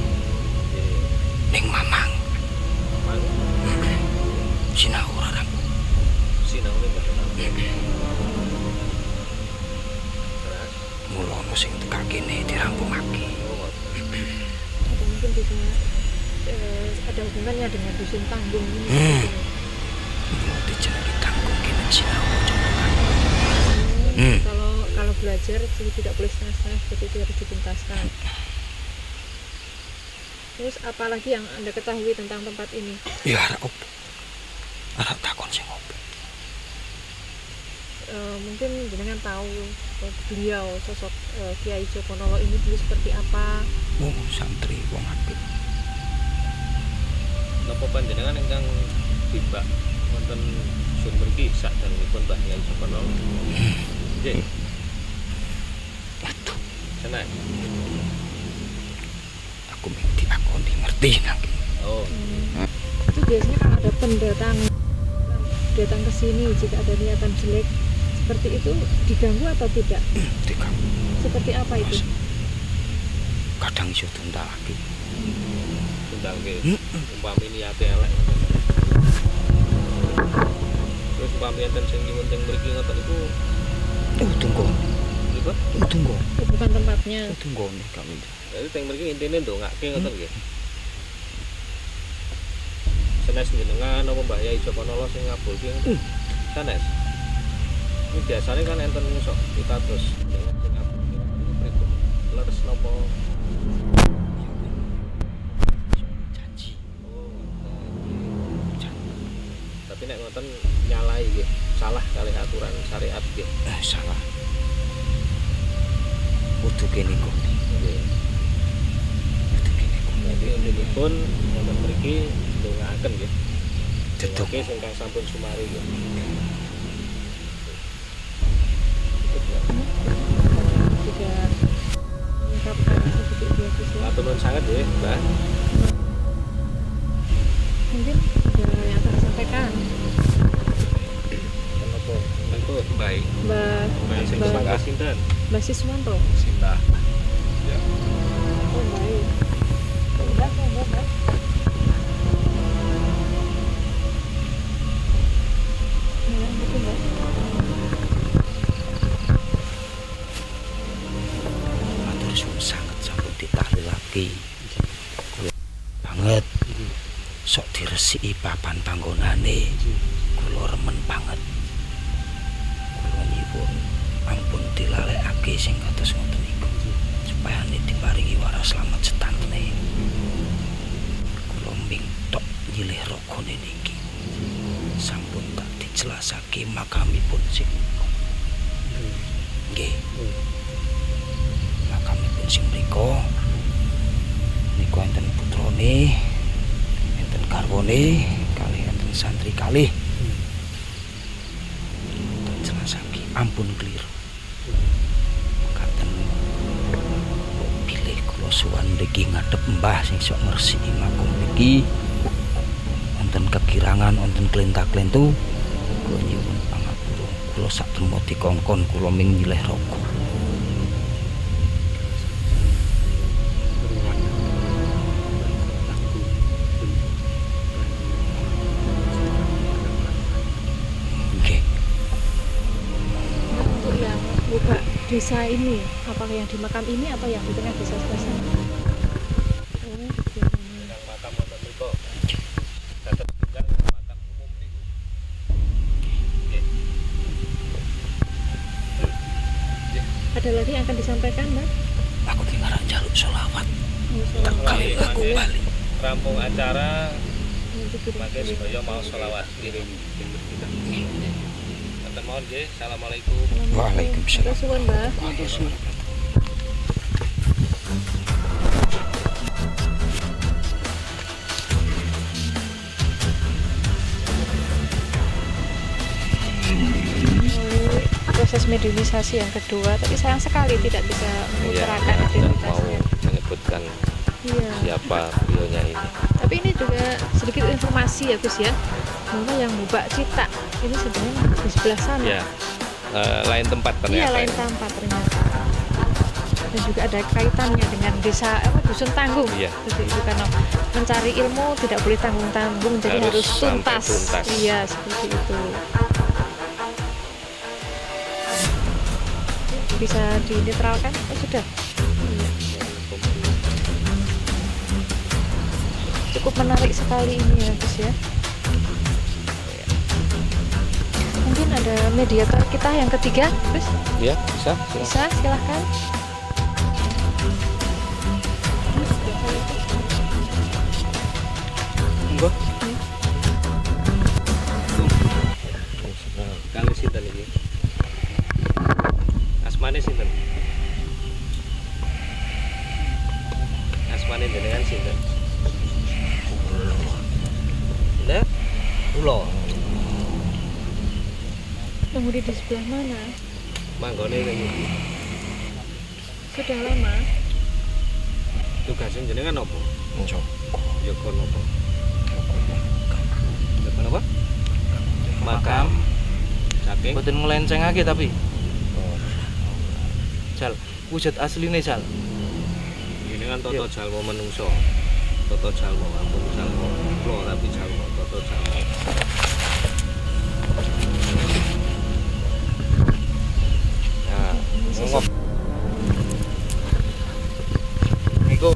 Ning Mamang. Mang Sinau ora rang. sinaune mboten nate. Terus Mula ono sing teka kene dirampungake. oh, ngoten. Atau mungkin bisa eh, ada hubungannya dengan dusun tanggung ini. Hmm. gitu. Mula dijenengi tanggung kene sinau coba. Hmm, Hmm. Kalau kalau belajar jadi tidak boleh setengah-setengah, seperti itu harus dituntaskan. Terus apalagi yang Anda ketahui tentang tempat ini? Ya arek opo? Arek takon sing opo? E, mungkin jenengan tahu eh, beliau sosok eh, Kyai Jokonowo ini dulu seperti apa? Wong santri wong apik. Napa panjenengan ingkang tiba wonten sun mriki saderengipun Mbah Kyai Jokonowo? Nggih. Waduh, Seneng. aku mung diakoni ngerti nang. Oh, Itu biasanya kalau ada pendatang datang ke sini jika ada niatan jelek seperti itu, diganggu atau tidak? Tiga. Seperti apa itu? Kadang iso tundalake. tundang nggih. Hmm. Umpami niate elek. Terus umpami enten sing nyuwun teng mriki ngoten niku Oh, tunggu. niku Oh, tunggu. Oh, bukan tempatnya. Oh, tunggu nih kami. Jadi teng mriki intine ndongake ngoten nggih. Sanes jenengan apa Mbah Kyai Jokonowo sing ngabulke ngoten. Sanes. Ini biasanya kan enten sok kita terus jenengan sing ngabulke ngoten pripun? Leres napa? Janji. Oh, ngoten. Tapi nek ngoten nyalai nggih, salah kali aturan syariat nggih. Eh, salah. Kudu kene kok. Nggih. Kudu kene kok. Jadi intinipun wonten mriki ndongaaken nggih. Dedok. Oke, sing kang sampun sumari nggih. Juga mengungkapkan seperti itu ya, Gus, ya. Matur nuwun sanget nggih, Mbak. Mungkin ada yang akan disampaikan Kenapa? Niku baik. Mbak Mbak sing Mbak- kepangkat sinten? Mbak Siswanto. Sinta. Ya. Oh baik. Mbak, Mbak, Mbak. Ya, betul, Mbak. Matur suwun sanget sampun ditahlilake. Kula banget. Sok diresiki papan panggonane. Kula remen banget. Kula nyuwun ampun dilalekake sing kados ngoten niku. Supaya diparingi waras slamet setantene. Kula mingtok nyilih rogone niki. Sampun tak dijelasake makamipun sing niku. Nggih. Makamipun sing mriku niku enten putrane, enten garwane, kalih enten santri kalih. Tak jelasake ampun keliru. Mekaten pilih kula suwan mriki ngadhep Mbah sing sok ngresiki makam mriki. Wonten kekirangan, wonten klenta-klentu, kula nyuwun pangapunten. kula sak trimo dikongkon kula ming nyileh raga. Desa ini, apakah yang di makam ini atau yang di tengah desa sebelah sana? Oh, yang makam wonten mriku. Dados tunggal makam umum niku. Ada lagi yang akan disampaikan, Mbak? Aku ki ngarep njaluk selawat. Oh, Kali aku bali. Rampung acara mangke sedaya mau selawat nggih. Mohon nggih. Assalamualaikum. Waalaikumsalam. Suwun, Mbak. Proses mediumisasi yang kedua, tapi sayang sekali tidak bisa mengutarakan ya, identitasnya. Mau menyebutkan iya. siapa beliaunya ini. Tapi ini juga sedikit informasi ya Gus ya, bahwa yang Mbak Cita ini sebenarnya di sebelah sana. Ya, uh, lain tempat ternyata. Iya, lain tempat ternyata. Dan juga ada kaitannya dengan desa apa dusun tanggung. Iya. Jadi itu karena mencari ilmu tidak boleh tanggung-tanggung, jadi Harus harus tuntas. tuntas. Iya, seperti itu. Bisa dinetralkan? Oh, sudah. Iya. Cukup menarik sekali ini ya Gus ya. Mungkin ada mediator kita yang ketiga, Gus? Ya, bisa. Silahkan. Bisa, silahkan. Enggak. Kali sinten iki? Asmane sinten? Asmane jenengan sinten? Ndak? Kula. Penghuni di sebelah mana? Manggone ning ndi? Sudah lama. Tugasnya jenengan apa? Njoko. Joko napa? Joko napa? Makam. Saking Mboten ngelencengake tapi. Jal, wujud asline Jal. jenengan Toto Jalmo menungso. Toto Jalmo, ampun Jalmo. Kula tapi Jalmo, Toto Jalmo. Nah, ngomong. Niku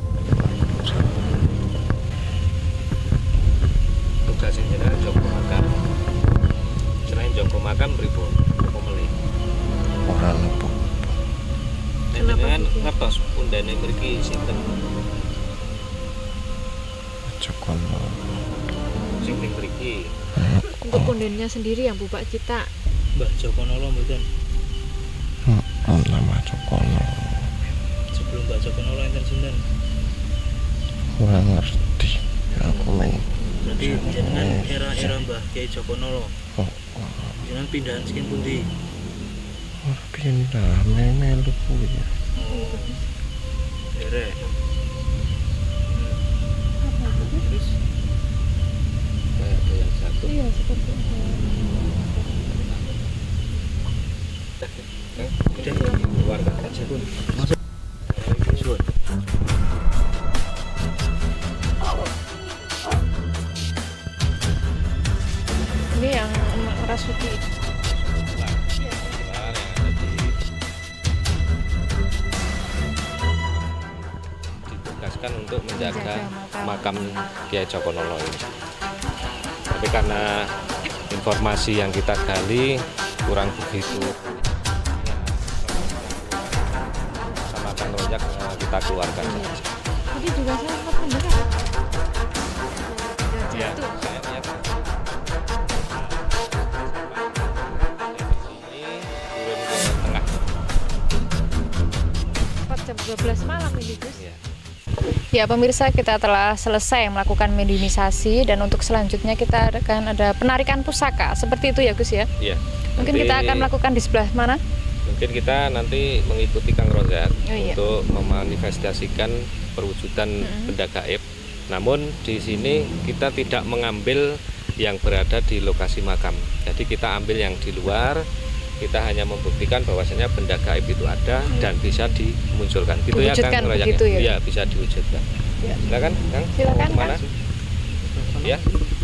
tugas jenengan Joko Makam. Selain Joko Makam pripun? Apa melih? Ora lepo. Jenengan ngertos pundane mriki sinten? Jokono. Sing ning mriki. Untuk pundennya sendiri yang Mbak Cita. Mbah Jokonolo mboten. Hmm, nama Jokono. Sebelum Mbah Jokonolo enten sinten? Ora ngerti. Aku main. Berarti jenengan era-era Mbah Kiai Jokonolo. Oh, Jenengan pindahan skin pundi? ora pindah melu kuwi. Oh. Derek. Apa itu? Terus Kayak ada yang satu. Iya, seperti itu. Udah keluarga aja pun. masuk. Suwun. Ini yang Emak Rasuti. Ditugaskan untuk menjaga Menjaga makam. makam Kiai Jokonolo ini. Tapi karena informasi yang kita gali kurang begitu, sama Kang Rojak eh, kita keluarkan saja. Tadi juga saya sempat mendengar. Iya, Jatuh. saya lihat. Ini turun ke tengah. Tepat jam dua belas malam ini Gus. Iya. Ya pemirsa, kita telah selesai melakukan mediumisasi dan untuk selanjutnya kita akan ada penarikan pusaka seperti itu ya Gus ya. Iya. Mungkin Nanti- kita akan melakukan di sebelah mana? Mungkin kita nanti mengikuti Kang Rozak Oh, iya. untuk memanifestasikan perwujudan Mm-mm. benda gaib. Namun di sini kita tidak mengambil yang berada di lokasi makam. Jadi kita ambil yang di luar, kita hanya membuktikan bahwasanya benda gaib itu ada hmm. dan bisa dimunculkan. Gitu ya Kang Royak. Begitu ya? Iya, bisa diwujudkan. Ya. Silakan Kang. Silakan Kemana? Kang. Ya.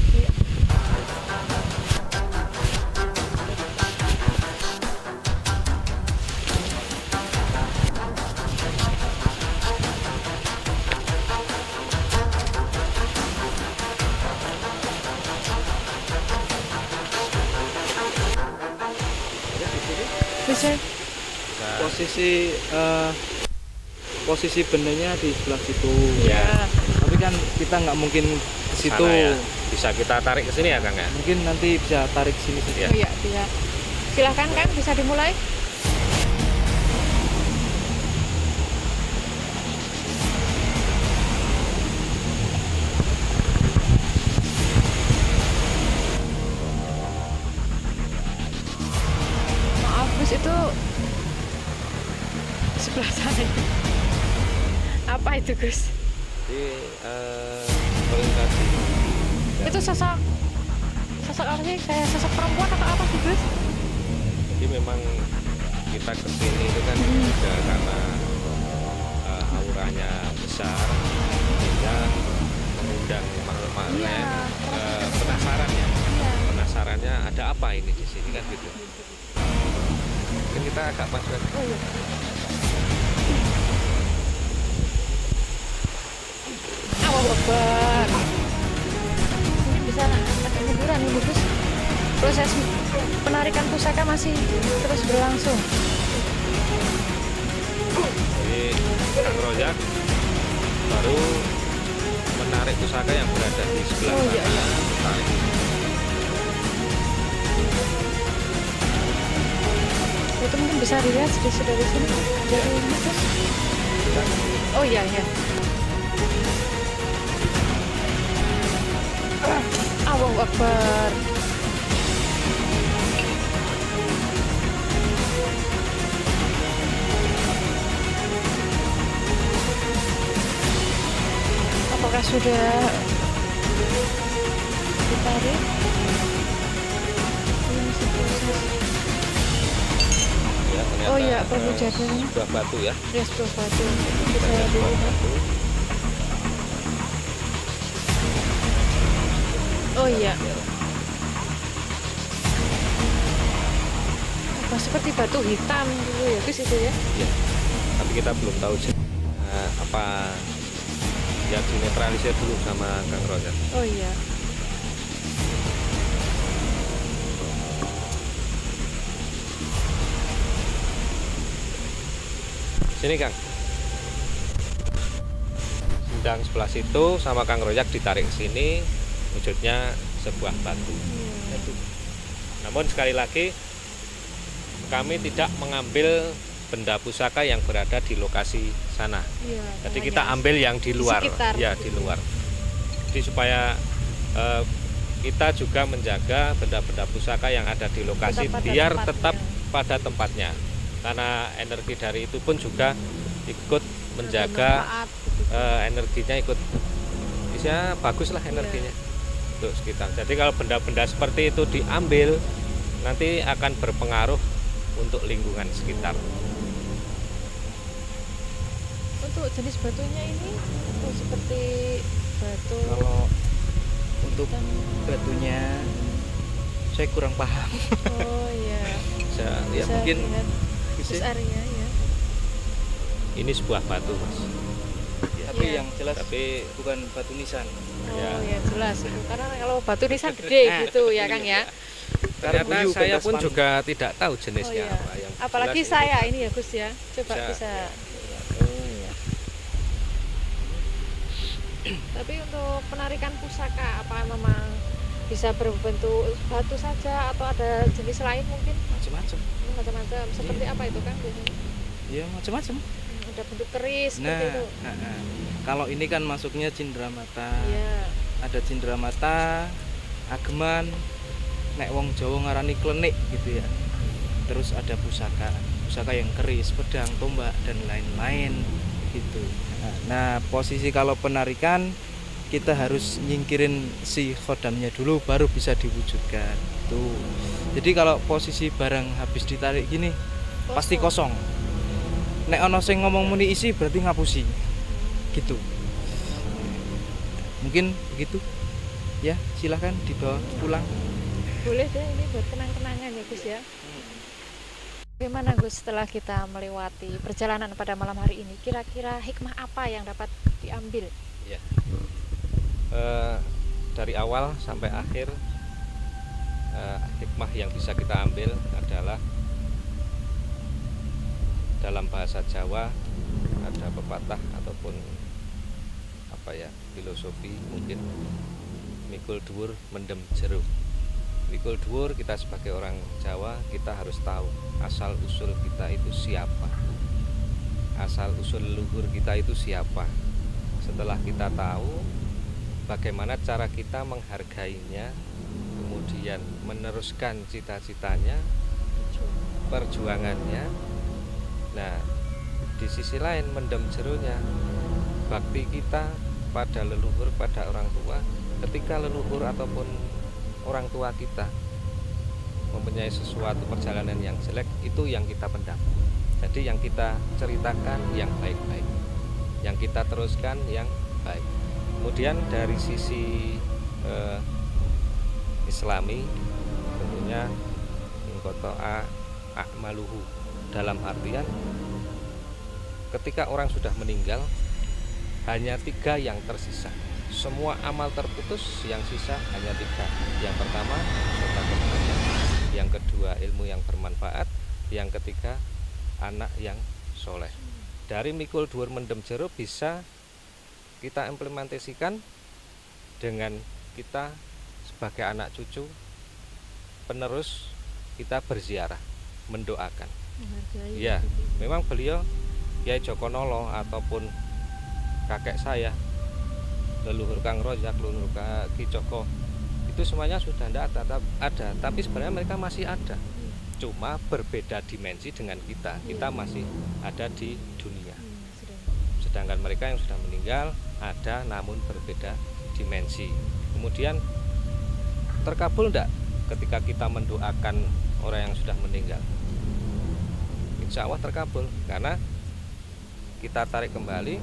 Bisa. Posisi uh, posisi bendanya di sebelah situ. Ya. Tapi kan kita nggak mungkin ke situ. Ya. Bisa kita tarik ke sini ya Kang ya? Mungkin nanti bisa tarik ke sini saja. Oh iya, bisa. Silahkan Kang, bisa dimulai. Itu sebelah sana. Apa itu Gus? Jadi uh, orientasi. Itu sosok sosok apa sih? Kayak sosok perempuan atau apa sih Gus? Jadi memang kita kesini itu kan hmm. juga karena uh, auranya besar, sehingga mengundang makhluk-makhluk ya, yang uh, penasaran ya. ya. Penasarannya ada apa ini di sini kan gitu. Mungkin kita agak maju lagi. Oh, iya. Awal Akbar. Mungkin bisa agak munduran nih Gus. Proses penarikan pusaka masih terus berlangsung. Jadi Kang Royak baru menarik pusaka yang berada di sebelah oh, iya, iya. tarik. Itu mungkin bisa dilihat sedikit dari sini dari ini Gus. Oh iya ya. Allahu Akbar. Apakah sudah ditarik? Ini masih proses. Ya, oh iya, perlu jadwalnya. Sebuah batu ya. Ya, sebuah batu. Bisa dilihat. Oh iya. Apa seperti batu hitam dulu ya, Gus itu ya? Iya. Tapi kita belum tahu uh, apa ya dinetralisir dulu sama Kang Royak. Oh iya. Sini Kang. Sedang sebelah situ sama Kang Royak ditarik ke sini, wujudnya sebuah batu. Hmm. Namun sekali lagi kami tidak mengambil benda pusaka yang berada di lokasi sana. Ya, jadi kita ambil yang di luar, di ya di luar. Jadi supaya eh, kita juga menjaga benda-benda pusaka yang ada di lokasi tetap biar tempatnya. tetap pada tempatnya. Karena energi dari itu pun juga ikut menjaga uh, energinya ikut bisa bagus lah energinya yeah. untuk sekitar. Jadi kalau benda-benda seperti itu diambil nanti akan berpengaruh untuk lingkungan sekitar. Untuk jenis batunya ini oh, seperti batu. Kalau untuk batunya saya kurang paham. Oh iya. Bisa, ya mungkin area ya. Ini sebuah batu Mas. Ya, tapi ya. yang jelas tapi bukan batu nisan. Oh ya, ya jelas. Karena kalau batu nisan gede gitu ya Kang ya. Ternyata saya pun juga tidak tahu jenisnya oh, iya. apa. Yang apalagi saya ini ya Gus ya. Coba bisa. bisa. Oh, ya. Tapi untuk penarikan pusaka apa memang bisa berbentuk batu saja atau ada jenis lain mungkin? Macam-macam. Macam-macam. Seperti iya. apa itu Kang biasanya? Ya macam-macam. Hmm, ada bentuk keris nah, seperti itu. Nah, nah. Kalau ini kan masuknya cindramata. Iya. Ada cindramata, ageman, nek wong Jawa ngarani klenik gitu ya. Terus ada pusaka, pusaka yang keris, pedang, tombak dan lain-lain gitu. Nah, nah posisi kalau penarikan kita harus nyingkirin si khodamnya dulu baru bisa diwujudkan tuh. Jadi kalau posisi barang habis ditarik gini kosong. Pasti kosong. Nek ono sing ngomong muni isi berarti ngapusi gitu. Mungkin begitu ya, silahkan dibawa pulang. Boleh deh, ini buat kenang-kenangan ya Gus ya. Bagaimana Gus setelah kita melewati perjalanan pada malam hari ini, kira-kira hikmah apa yang dapat diambil? Ya. Uh, dari awal sampai akhir uh, hikmah yang bisa kita ambil adalah dalam bahasa Jawa ada pepatah ataupun apa ya, filosofi mungkin, mikul dhuwur mendem jero. Mikul dhuwur, kita sebagai orang Jawa kita harus tahu asal usul kita itu siapa, asal usul leluhur kita itu siapa. Setelah kita tahu, bagaimana cara kita menghargainya, kemudian meneruskan cita-citanya, perjuangannya. Nah, di sisi lain mendem jeronya, bakti kita pada leluhur, pada orang tua. Ketika leluhur ataupun orang tua kita mempunyai sesuatu perjalanan yang jelek, itu yang kita pendam. Jadi yang kita ceritakan yang baik-baik, yang kita teruskan yang baik. Kemudian dari sisi eh, Islami tentunya ingkoto'a a'maluhu, dalam artian ketika orang sudah meninggal hanya tiga yang tersisa. Semua amal terputus, yang sisa hanya tiga. Yang pertama sedekah jariah, yang kedua ilmu yang bermanfaat, yang ketiga anak yang soleh. Dari mikul dhuwur mendem jero bisa kita implementasikan dengan kita sebagai anak cucu penerus, kita berziarah, mendoakan. Menghargai. Ya, memang beliau Kyai Jokonolo ataupun kakek saya, leluhur Kang Rojak, leluhur Ki Joko, itu semuanya sudah tidak ada, ada, tapi sebenarnya mereka masih ada. Cuma berbeda dimensi dengan kita. Kita masih ada di dunia. Sedangkan mereka yang sudah meninggal ada namun berbeda dimensi. Kemudian terkabul enggak ketika kita mendoakan orang yang sudah meninggal? Insya Allah terkabul, karena kita tarik kembali,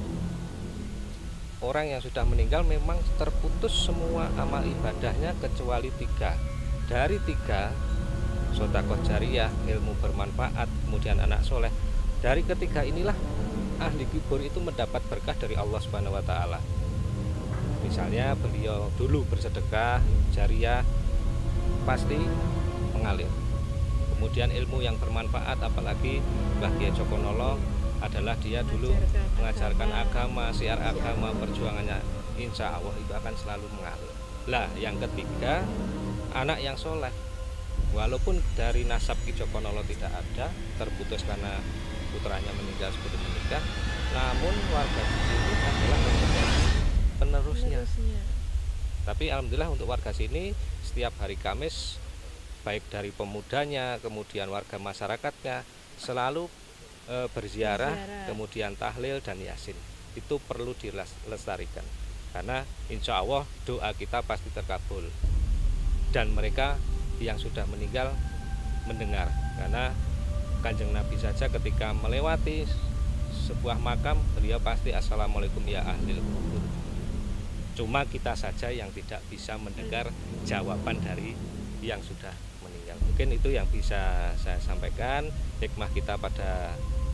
orang yang sudah meninggal memang terputus semua amal ibadahnya kecuali tiga. Dari tiga, sedekah jariah, ilmu bermanfaat, kemudian anak soleh. Dari ketiga inilah ahli kubur itu mendapat berkah dari Allah Subhanahu wa taala. Misalnya beliau dulu bersedekah jariah, pasti mengalir. Kemudian ilmu yang bermanfaat, apalagi Mbah Kyai Jokonolo adalah dia dulu mengajarkan agama, siar agama, perjuangannya insya Allah itu akan selalu mengalir. Lah yang ketiga, anak yang soleh. Walaupun dari nasab Ki Jokonolo tidak ada, terputus karena putranya meninggal sebelum menikah, namun warga di sini adalah penerusnya. penerusnya. Tapi alhamdulillah untuk warga sini setiap hari Kamis, baik dari pemudanya, kemudian warga masyarakatnya selalu e, berziarah, berziarah, kemudian tahlil dan yasin. Itu perlu dilestarikan, karena insya Allah doa kita pasti terkabul. Dan mereka yang sudah meninggal mendengar, karena Kanjeng Nabi saja ketika melewati sebuah makam, beliau pasti assalamualaikum ya ahlil kubur. Cuma kita saja yang tidak bisa mendengar jawaban dari yang sudah meninggal. Mungkin itu yang bisa saya sampaikan. Hikmah kita pada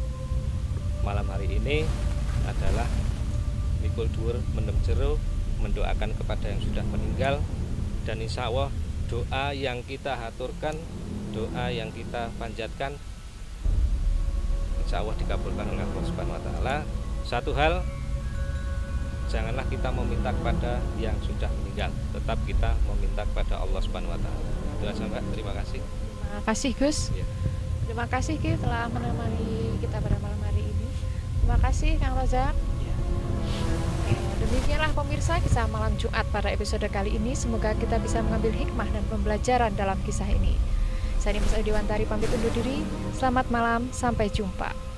malam hari ini adalah mikul dhuwur mendem jero, mendoakan kepada yang sudah meninggal, dan insya Allah doa yang kita haturkan, doa yang kita panjatkan insya Allah dikabulkan oleh Allah Subhanahu wa taala. Satu hal, janganlah kita meminta kepada yang sudah meninggal, tetap kita meminta kepada Allah Subhanahu wa taala. Itu saja, Mbak. Terima kasih. Terima kasih, Gus. Ya. Terima kasih Ki telah menemani kita pada malam hari ini. Terima kasih Kang Rojak. Ya. Demikianlah pemirsa kisah malam Jumat pada episode kali ini. Semoga kita bisa mengambil hikmah dan pembelajaran dalam kisah ini. Saya Dimas Adiwantari pamit undur diri. Selamat malam, sampai jumpa.